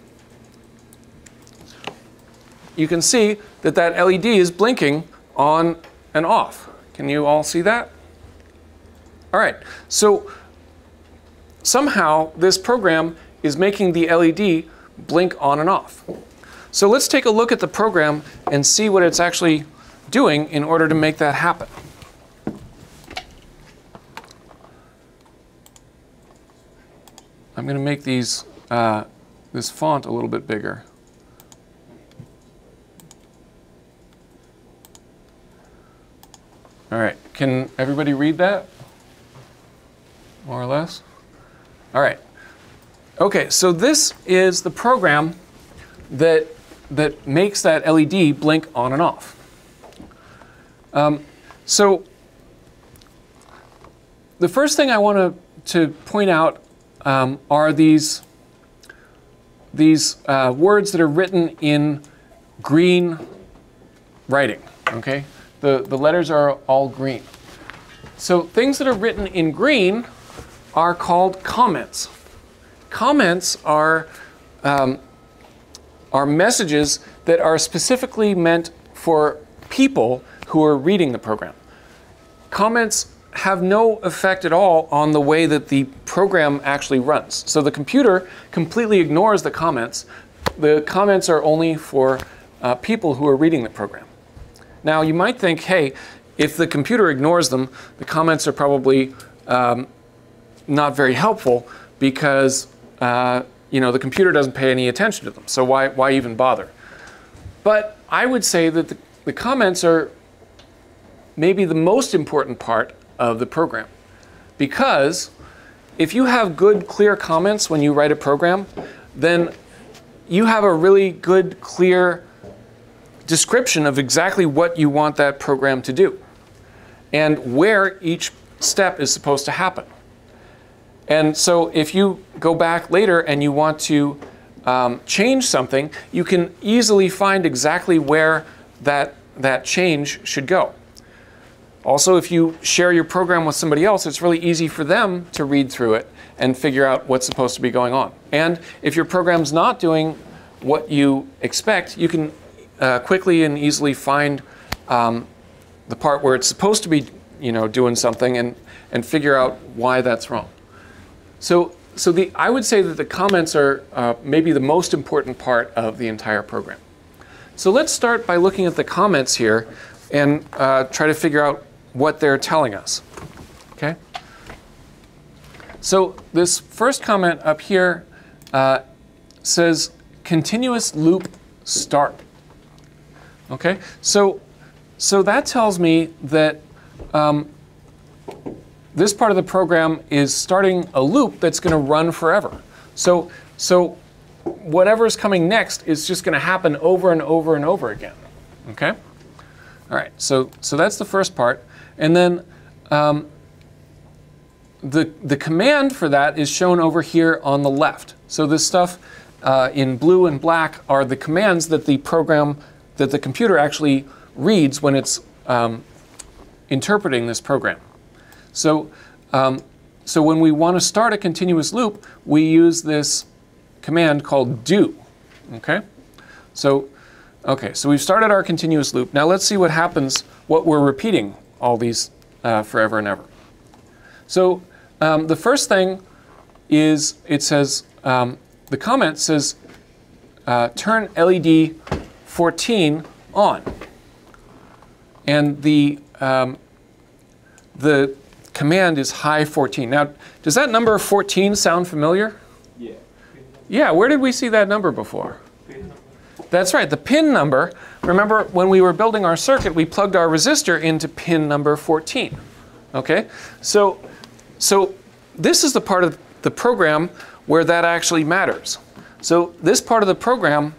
Speaker 1: you can see that that LED is blinking on and off. Can you all see that? All right, so somehow this program is making the LED blink on and off. So let's take a look at the program and see what it's actually doing in order to make that happen. I'm going to make these this font a little bit bigger. All right, can everybody read that? More or less? All right. Okay, so this is the program that makes that LED blink on and off. So the first thing I want to point out are these words that are written in green writing, okay? The letters are all green. So things that are written in green are called comments. Comments are messages that are specifically meant for people who are reading the program. Comments have no effect at all on the way that the program actually runs. So the computer completely ignores the comments. The comments are only for people who are reading the program. Now you might think, hey, if the computer ignores them, the comments are probably not very helpful because the computer doesn't pay any attention to them. So why even bother? But I would say that the comments are maybe the most important part of the program, because if you have good, clear comments when you write a program, then you have a really good, clear description of exactly what you want that program to do and where each step is supposed to happen. And so if you go back later and you want to change something, you can easily find exactly where that change should go. Also, if you share your program with somebody else, it's really easy for them to read through it and figure out what's supposed to be going on. And if your program's not doing what you expect, you can quickly and easily find the part where it's supposed to be, doing something and figure out why that's wrong. So I would say that the comments are maybe the most important part of the entire program. So let's start by looking at the comments here and try to figure out what they're telling us. Okay? So this first comment up here says continuous loop start. Okay? So that tells me that this part of the program is starting a loop that's going to run forever. So whatever's coming next is just going to happen over and over and over again. Okay? All right, so that's the first part. And then the command for that is shown over here on the left. So this stuff in blue and black are the commands that the program, that the computer actually reads when it's interpreting this program. So when we want to start a continuous loop, we use this command called do. Okay? So we've started our continuous loop. Now let's see what happens, what we're repeating all these forever and ever. So the first thing is it says, the comment says, turn LED 14 on. And the command is high 14. Now, does that number 14 sound familiar?
Speaker 2: Yeah.
Speaker 1: Yeah, where did we see that number before? That's right, the pin number. Remember, when we were building our circuit, we plugged our resistor into pin number 14. Okay? So this is the part of the program where that actually matters. So this part of the program,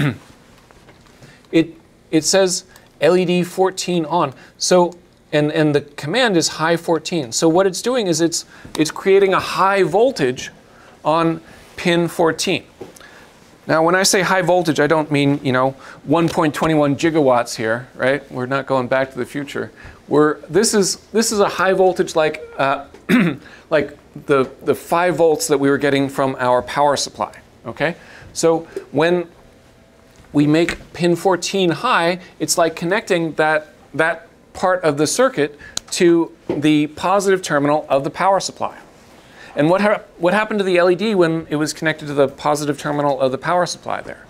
Speaker 1: it says LED 14 on. So and the command is high 14. So what it's doing is it's creating a high voltage on pin 14. Now, when I say high voltage, I don't mean 1.21 gigawatts here, right? We're not going back to the future. This is a high voltage like like the 5 volts that we were getting from our power supply. Okay, so when we make pin 14 high, it's like connecting that part of the circuit to the positive terminal of the power supply. And what happened to the LED when it was connected to the positive terminal of the power supply there?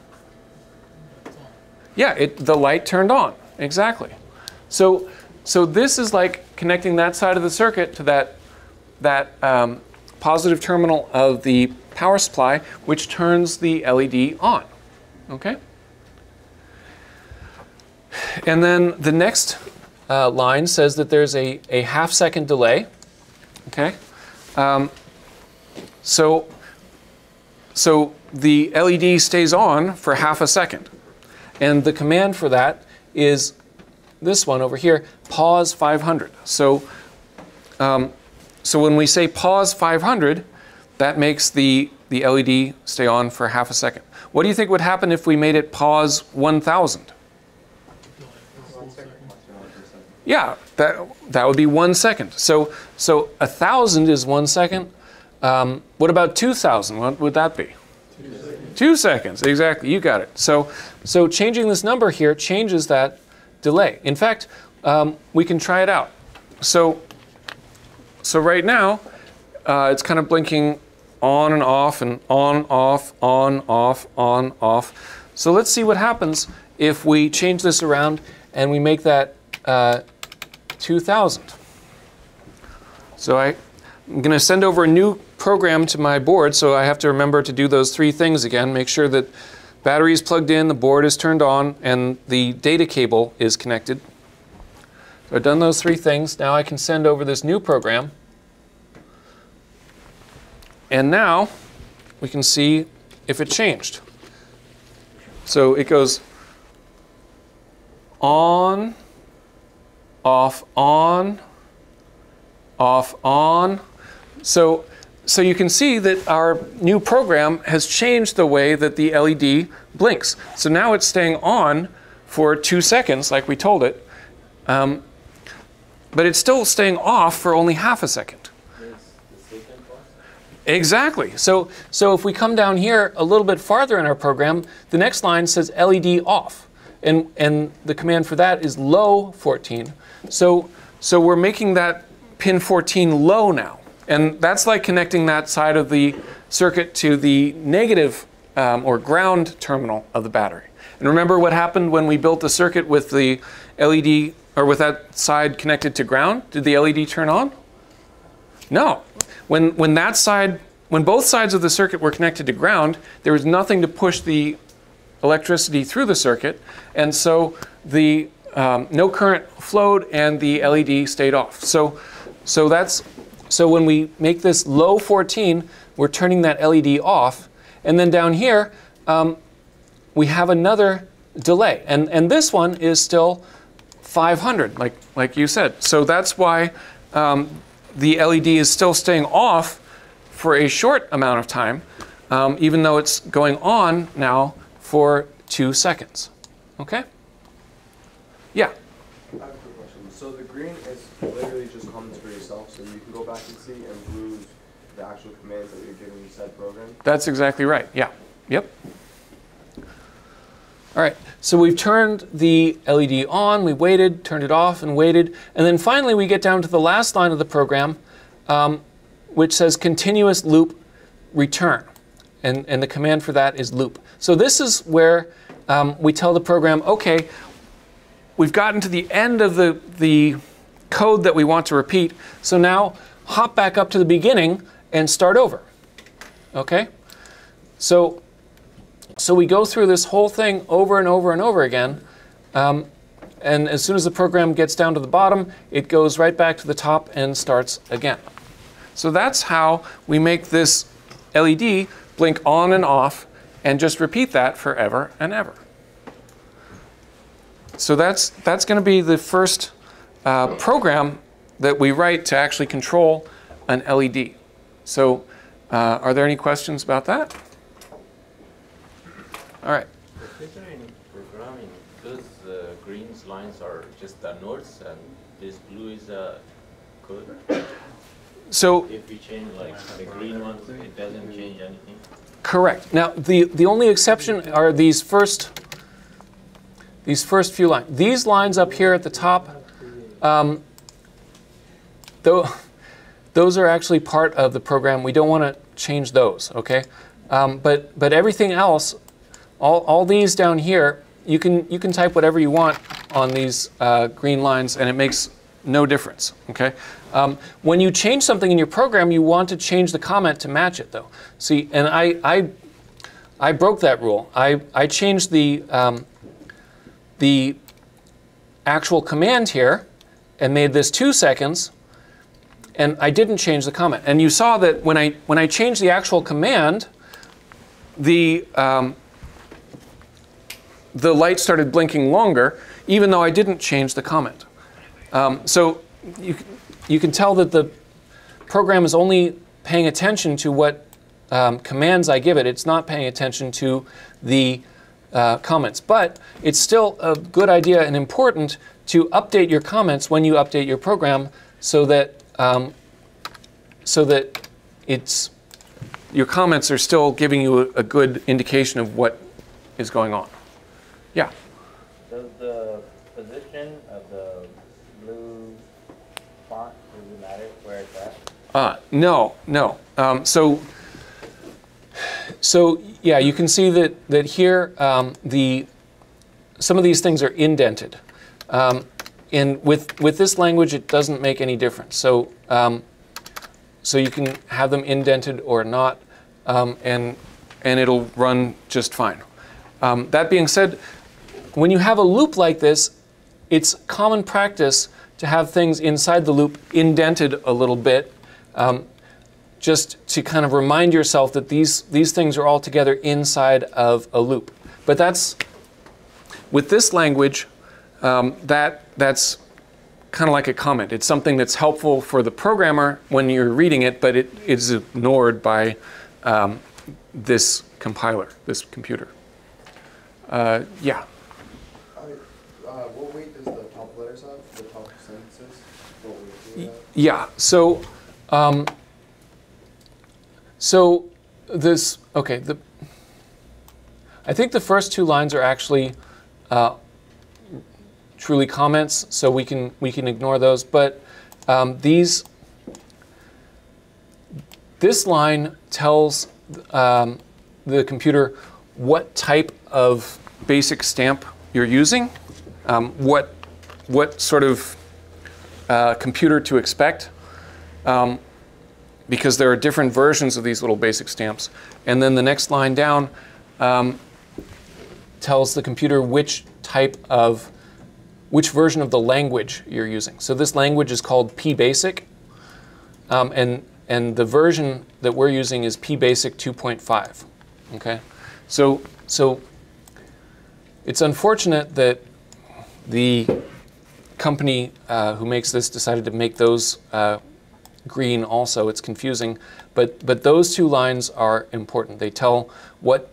Speaker 1: Yeah, the light turned on, exactly. So this is like connecting that side of the circuit to that positive terminal of the power supply, which turns the LED on, okay? And then the next line says that there's a half-second delay, okay? So the LED stays on for half a second. And the command for that is this one over here, pause 500. So when we say pause 500, that makes the LED stay on for half a second. What do you think would happen if we made it pause 1,000? Yeah, that would be 1 second. So 1,000 is 1 second. What about 2,000? What would that be? 2 seconds, exactly. You got it. So changing this number here changes that delay. In fact, we can try it out. So right now, it's kind of blinking on and off and on, off, on, off, on, off. So let's see what happens if we change this around and we make that 2,000. So I'm going to send over a new program to my board, so I have to remember to do those 3 things again. Make sure that battery is plugged in, the board is turned on, and the data cable is connected. So I've done those 3 things. Now I can send over this new program. And now we can see if it changed. So it goes on, off, on, off, on. So so you can see that our new program has changed the way that the LED blinks. So now it's staying on for 2 seconds, like we told it, but it's still staying off for only half a second. Exactly. So if we come down here a little bit farther in our program, the next line says LED off, and the command for that is low 14. So we're making that pin 14 low now, and that's like connecting that side of the circuit to the negative or ground terminal of the battery. And remember what happened when we built the circuit with the LED, or with that side connected to ground? Did the LED turn on? No. When both sides of the circuit were connected to ground, there was nothing to push the electricity through the circuit, and so the no current flowed and the LED stayed off. So when we make this low 14, we're turning that LED off, and then down here we have another delay, and this one is still 500, like you said. So that's why the LED is still staying off for a short amount of time, even though it's going on now for 2 seconds. Okay? Yeah?
Speaker 5: I have a quick question. So the green is literally just comments for yourself, so you can go back and see, and blue is the actual commands that you're giving said program?
Speaker 1: That's exactly right. Yeah. Yep. All right, so we've turned the LED on, we waited, turned it off, and waited, and then finally we get down to the last line of the program, which says continuous loop return, and the command for that is loop. So this is where we tell the program, okay, we've gotten to the end of the code that we want to repeat, so now hop back up to the beginning and start over. Okay? So we go through this whole thing over and over and over again, and as soon as the program gets down to the bottom, it goes right back to the top and starts again. So that's how we make this LED blink on and off, and just repeat that forever and ever. So that's going to be the first program that we write to actually control an LED. So are there any questions about that? All right.
Speaker 4: Considering programming, those green lines are just the nodes, and this blue is a code.
Speaker 1: So
Speaker 4: if we change like the green ones, it doesn't change anything.
Speaker 1: Correct. Now the only exception are these first few lines. These lines up here at the top, those are actually part of the program. We don't want to change those. Okay, but everything else. All these down here, you can type whatever you want on these green lines, and it makes no difference. Okay. When you change something in your program, you want to change the comment to match it, though. See, and I broke that rule. I changed the actual command here, and made this 2 seconds, and I didn't change the comment. And you saw that when I changed the actual command, the light started blinking longer, even though I didn't change the comment. So you can tell that the program is only paying attention to what commands I give it. It's not paying attention to the comments. But it's still a good idea and important to update your comments when you update your program, so that your comments are still giving you a good indication of what is going on. Yeah?
Speaker 6: Does the position of the blue font, does it matter where it's at?
Speaker 1: No. So yeah, you can see that here some of these things are indented. And with this language, it doesn't make any difference. So you can have them indented or not, and it'll run just fine. That being said, when you have a loop like this, it's common practice to have things inside the loop indented a little bit, just to kind of remind yourself that these things are all together inside of a loop. But with this language, that's kind of like a comment. It's something that's helpful for the programmer when you're reading it, but it is ignored by this compiler, this computer. Yeah.
Speaker 5: What weight does the top letters have? The top sentences? What weight do they have?
Speaker 1: Yeah. So this, okay, I think the first two lines are actually truly comments, so we can ignore those. But this line tells the computer what type of basic stamp you're using, what sort of computer to expect, because there are different versions of these little basic stamps. And then the next line down tells the computer which version of the language you're using. So this language is called PBasic, and the version that we're using is PBasic 2.5. Okay, so it's unfortunate that the company who makes this decided to make those green also. It's confusing, but those two lines are important. They tell what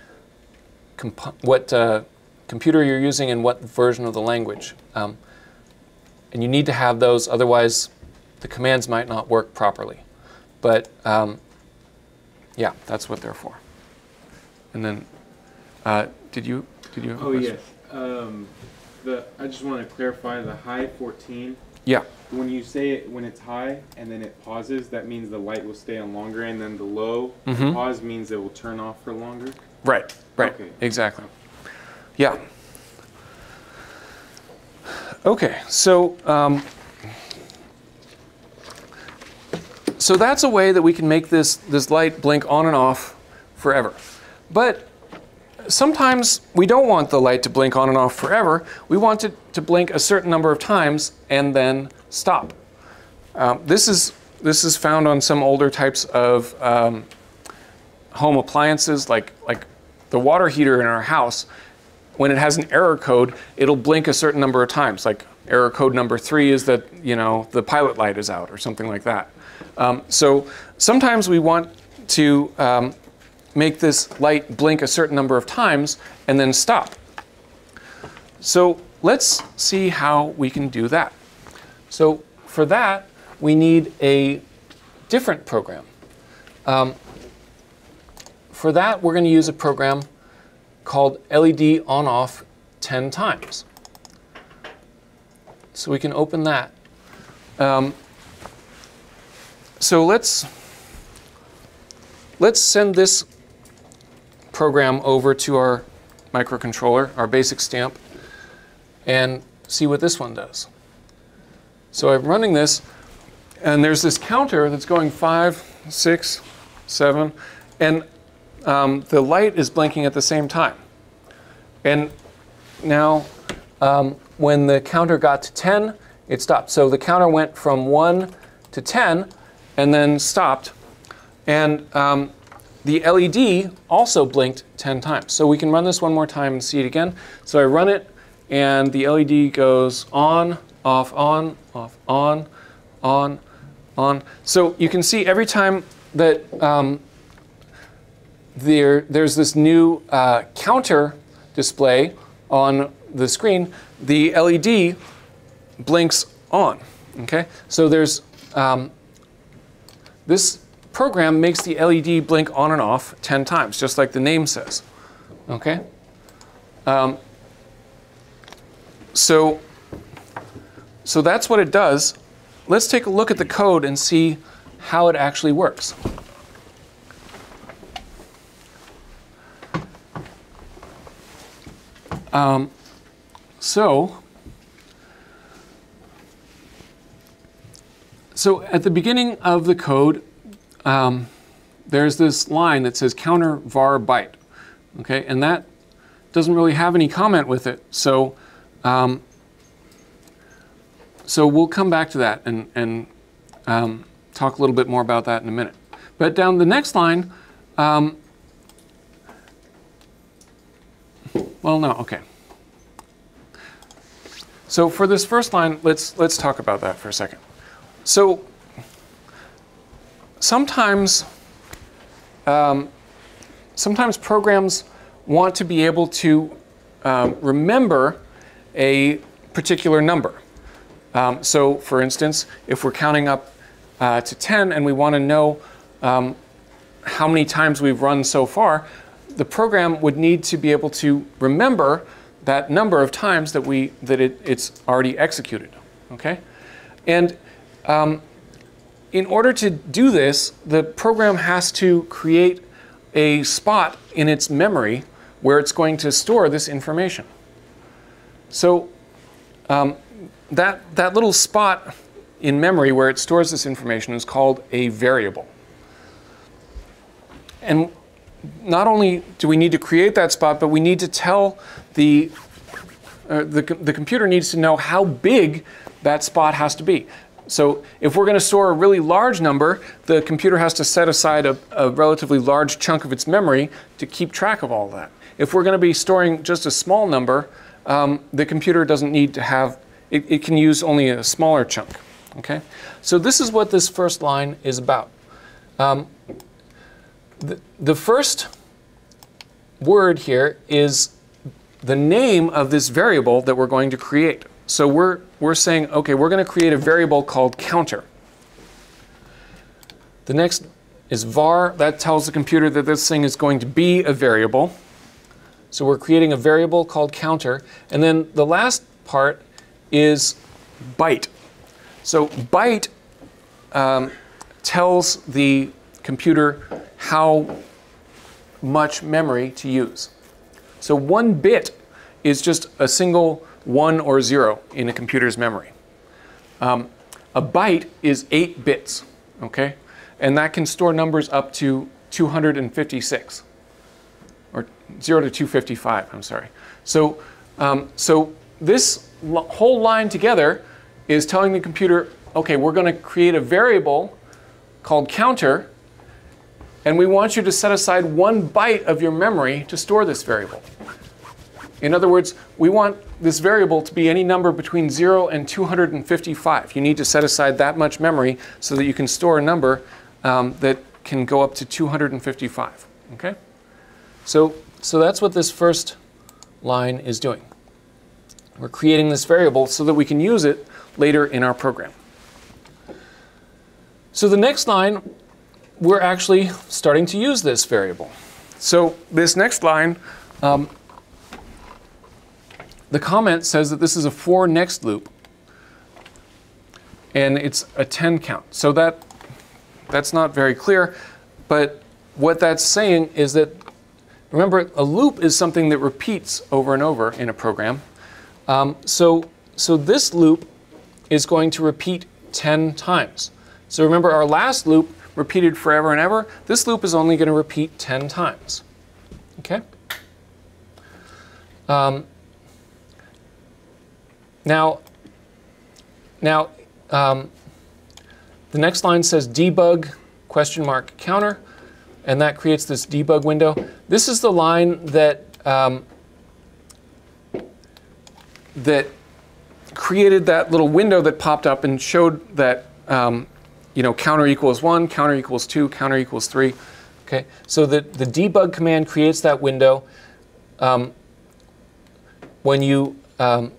Speaker 1: computer you're using and what version of the language. And you need to have those, otherwise the commands might not work properly. But yeah, that's what they're for. And then, did you have a question?
Speaker 2: Yes. I just want to clarify the high 14.
Speaker 1: Yeah.
Speaker 2: When you say it, when it's high and then it pauses, that means the light will stay on longer, and then the low pause means it will turn off for longer?
Speaker 1: Right,
Speaker 2: Okay.
Speaker 1: Exactly. Yeah. Okay, so so that's a way that we can make this light blink on and off forever. But sometimes we don't want the light to blink on and off forever. We want it to blink a certain number of times and then stop. This is found on some older types of home appliances, like the water heater in our house. When it has an error code, it'll blink a certain number of times. Like error code number 3 is that the pilot light is out or something like that. So sometimes we want to make this light blink a certain number of times and then stop. So let's see how we can do that. So for that, we need a different program. For that, we're going to use a program called LED on-off 10 times. So we can open that. So let's send this program over to our microcontroller, our basic stamp, and see what this one does. So I'm running this, and there's this counter that's going 5, 6, 7, and the light is blinking at the same time. And now, when the counter got to 10, it stopped. So the counter went from 1 to 10 and then stopped. And the LED also blinked 10 times. So we can run this one more time and see it again. So I run it, and the LED goes on, off, on, on. So you can see every time that there's this new counter display on the screen, the LED blinks on. Okay, so there's this program makes the LED blink on and off 10 times, just like the name says. Okay, so that's what it does. Let's take a look at the code and see how it actually works. So at the beginning of the code, there's this line that says counter var byte, okay, and that doesn't really have any comment with it. So so we'll come back to that and talk a little bit more about that in a minute. But down the next line, well, no, okay. So for this first line, let's talk about that for a second. So sometimes programs want to be able to remember a particular number. So for instance, if we're counting up to 10 and we want to know how many times we've run so far, the program would need to be able to remember that number of times that it's already executed. Okay? And in order to do this, the program has to create a spot in its memory where it's going to store this information. So that little spot in memory where it stores this information is called a variable. And not only do we need to create that spot, but we need to tell the computer needs to know how big that spot has to be. So if we're going to store a really large number, the computer has to set aside a relatively large chunk of its memory to keep track of all that. If we're going to be storing just a small number, the computer doesn't need to have, it can use only a smaller chunk. Okay? So this is what this first line is about. The first word here is the name of this variable that we're going to create. So we're saying, okay, we're going to create a variable called counter. The next is var. That tells the computer that this thing is going to be a variable. So we're creating a variable called counter. And then the last part is byte. So byte tells the computer how much memory to use. So 1 bit is just a single 1 or 0 in a computer's memory. A byte is 8 bits, okay? And that can store numbers up to 256, or 0 to 255, I'm sorry. So, so this whole line together is telling the computer, okay, we're going to create a variable called counter, and we want you to set aside 1 byte of your memory to store this variable. In other words, we want this variable to be any number between 0 and 255. You need to set aside that much memory so that you can store a number that can go up to 255. Okay? So that's what this first line is doing. We're creating this variable so that we can use it later in our program. So the next line, we're actually starting to use this variable. So this next line, the comment says that this is a for next loop, and it's a 10 count. So that's not very clear, but what that's saying is that, remember, a loop is something that repeats over and over in a program. So this loop is going to repeat 10 times. So remember, our last loop repeated forever and ever. This loop is only going to repeat 10 times. Okay? Now, the next line says debug ? Counter, and that creates this debug window. This is the line that that created that little window that popped up and showed that counter equals 1, counter equals 2, counter equals 3. Okay, so the debug command creates that window. When you put ?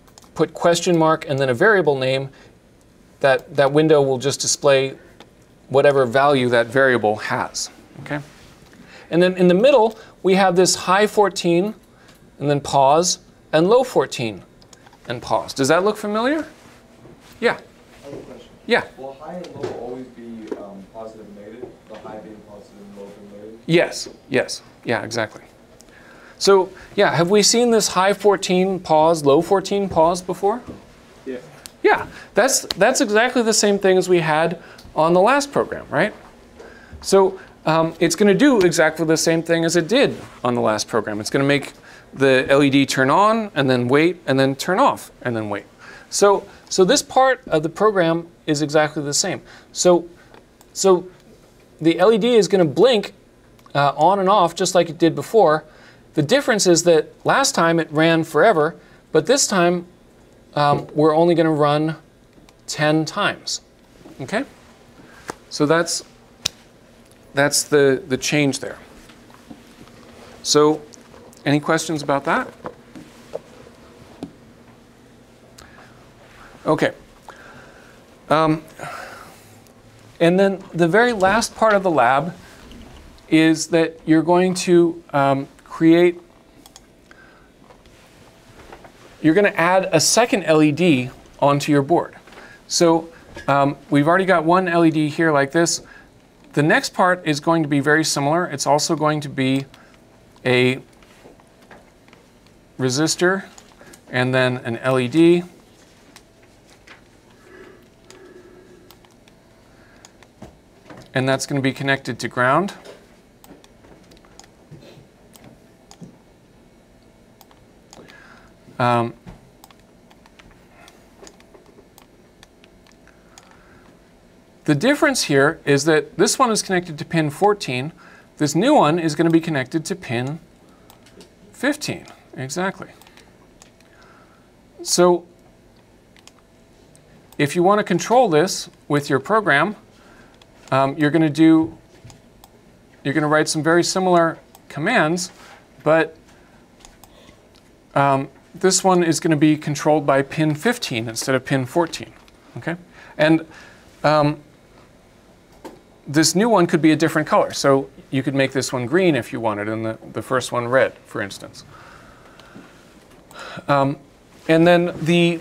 Speaker 1: and then a variable name, that window will just display whatever value that variable has. Okay? And then in the middle, we have this high 14, and then pause, and low 14, and pause. Does that look familiar? Yeah.
Speaker 5: I have a question.
Speaker 1: Yeah.
Speaker 5: Will high and low always be positive and negative? The high being positive and low being negative?
Speaker 1: Yes. Yes. Yeah, exactly. So, yeah, have we seen this high 14 pause, low 14 pause before?
Speaker 2: Yeah.
Speaker 1: Yeah, that's exactly the same thing as we had on the last program, right? So it's going to do exactly the same thing as it did on the last program. It's going to make the LED turn on, and then wait, and then turn off, and then wait. So this part of the program is exactly the same. So the LED is going to blink on and off just like it did before. The difference is that last time it ran forever, but this time we're only going to run 10 times. Okay? So that's the change there. So any questions about that? Okay. And then the very last part of the lab is that you're going to you're going to add a second LED onto your board. So we've already got one LED here like this. The next part is going to be very similar. It's also going to be a resistor and then an LED. And that's going to be connected to ground. The difference here is that this one is connected to pin 14. This new one is going to be connected to pin 15. Exactly. So if you want to control this with your program, you're going to write some very similar commands, but this one is going to be controlled by pin 15 instead of pin 14. Okay, and this new one could be a different color, so you could make this one green if you wanted, and the first one red, for instance. And then the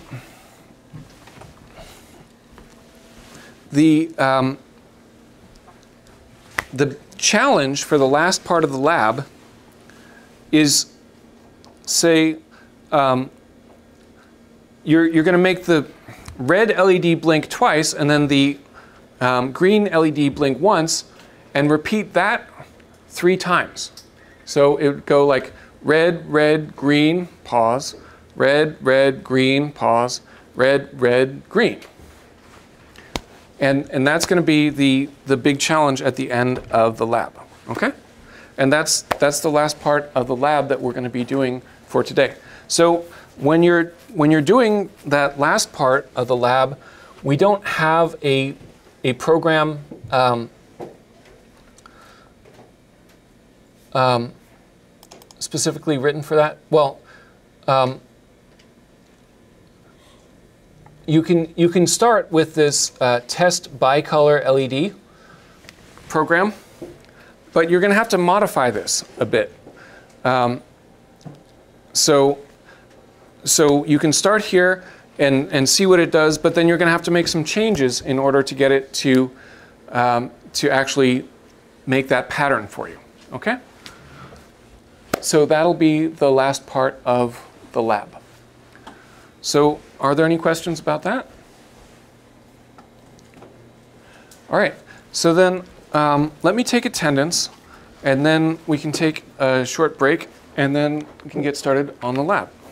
Speaker 1: challenge for the last part of the lab is, say, you're going to make the red LED blink twice and then the green LED blink once, and repeat that 3 times. So it would go like red, red, green, pause, red, red, green, pause, red, red, green. And that's going to be the big challenge at the end of the lab. Okay? And that's the last part of the lab that we're going to be doing for today. So when you're doing that last part of the lab, we don't have a program specifically written for that. Well, you can start with this test bicolor LED program, but you're going to have to modify this a bit. So you can start here and see what it does, but then you're going to have to make some changes in order to get it to actually make that pattern for you. Okay? So that'll be the last part of the lab. So are there any questions about that? All right. So then let me take attendance, and then we can take a short break, and then we can get started on the lab.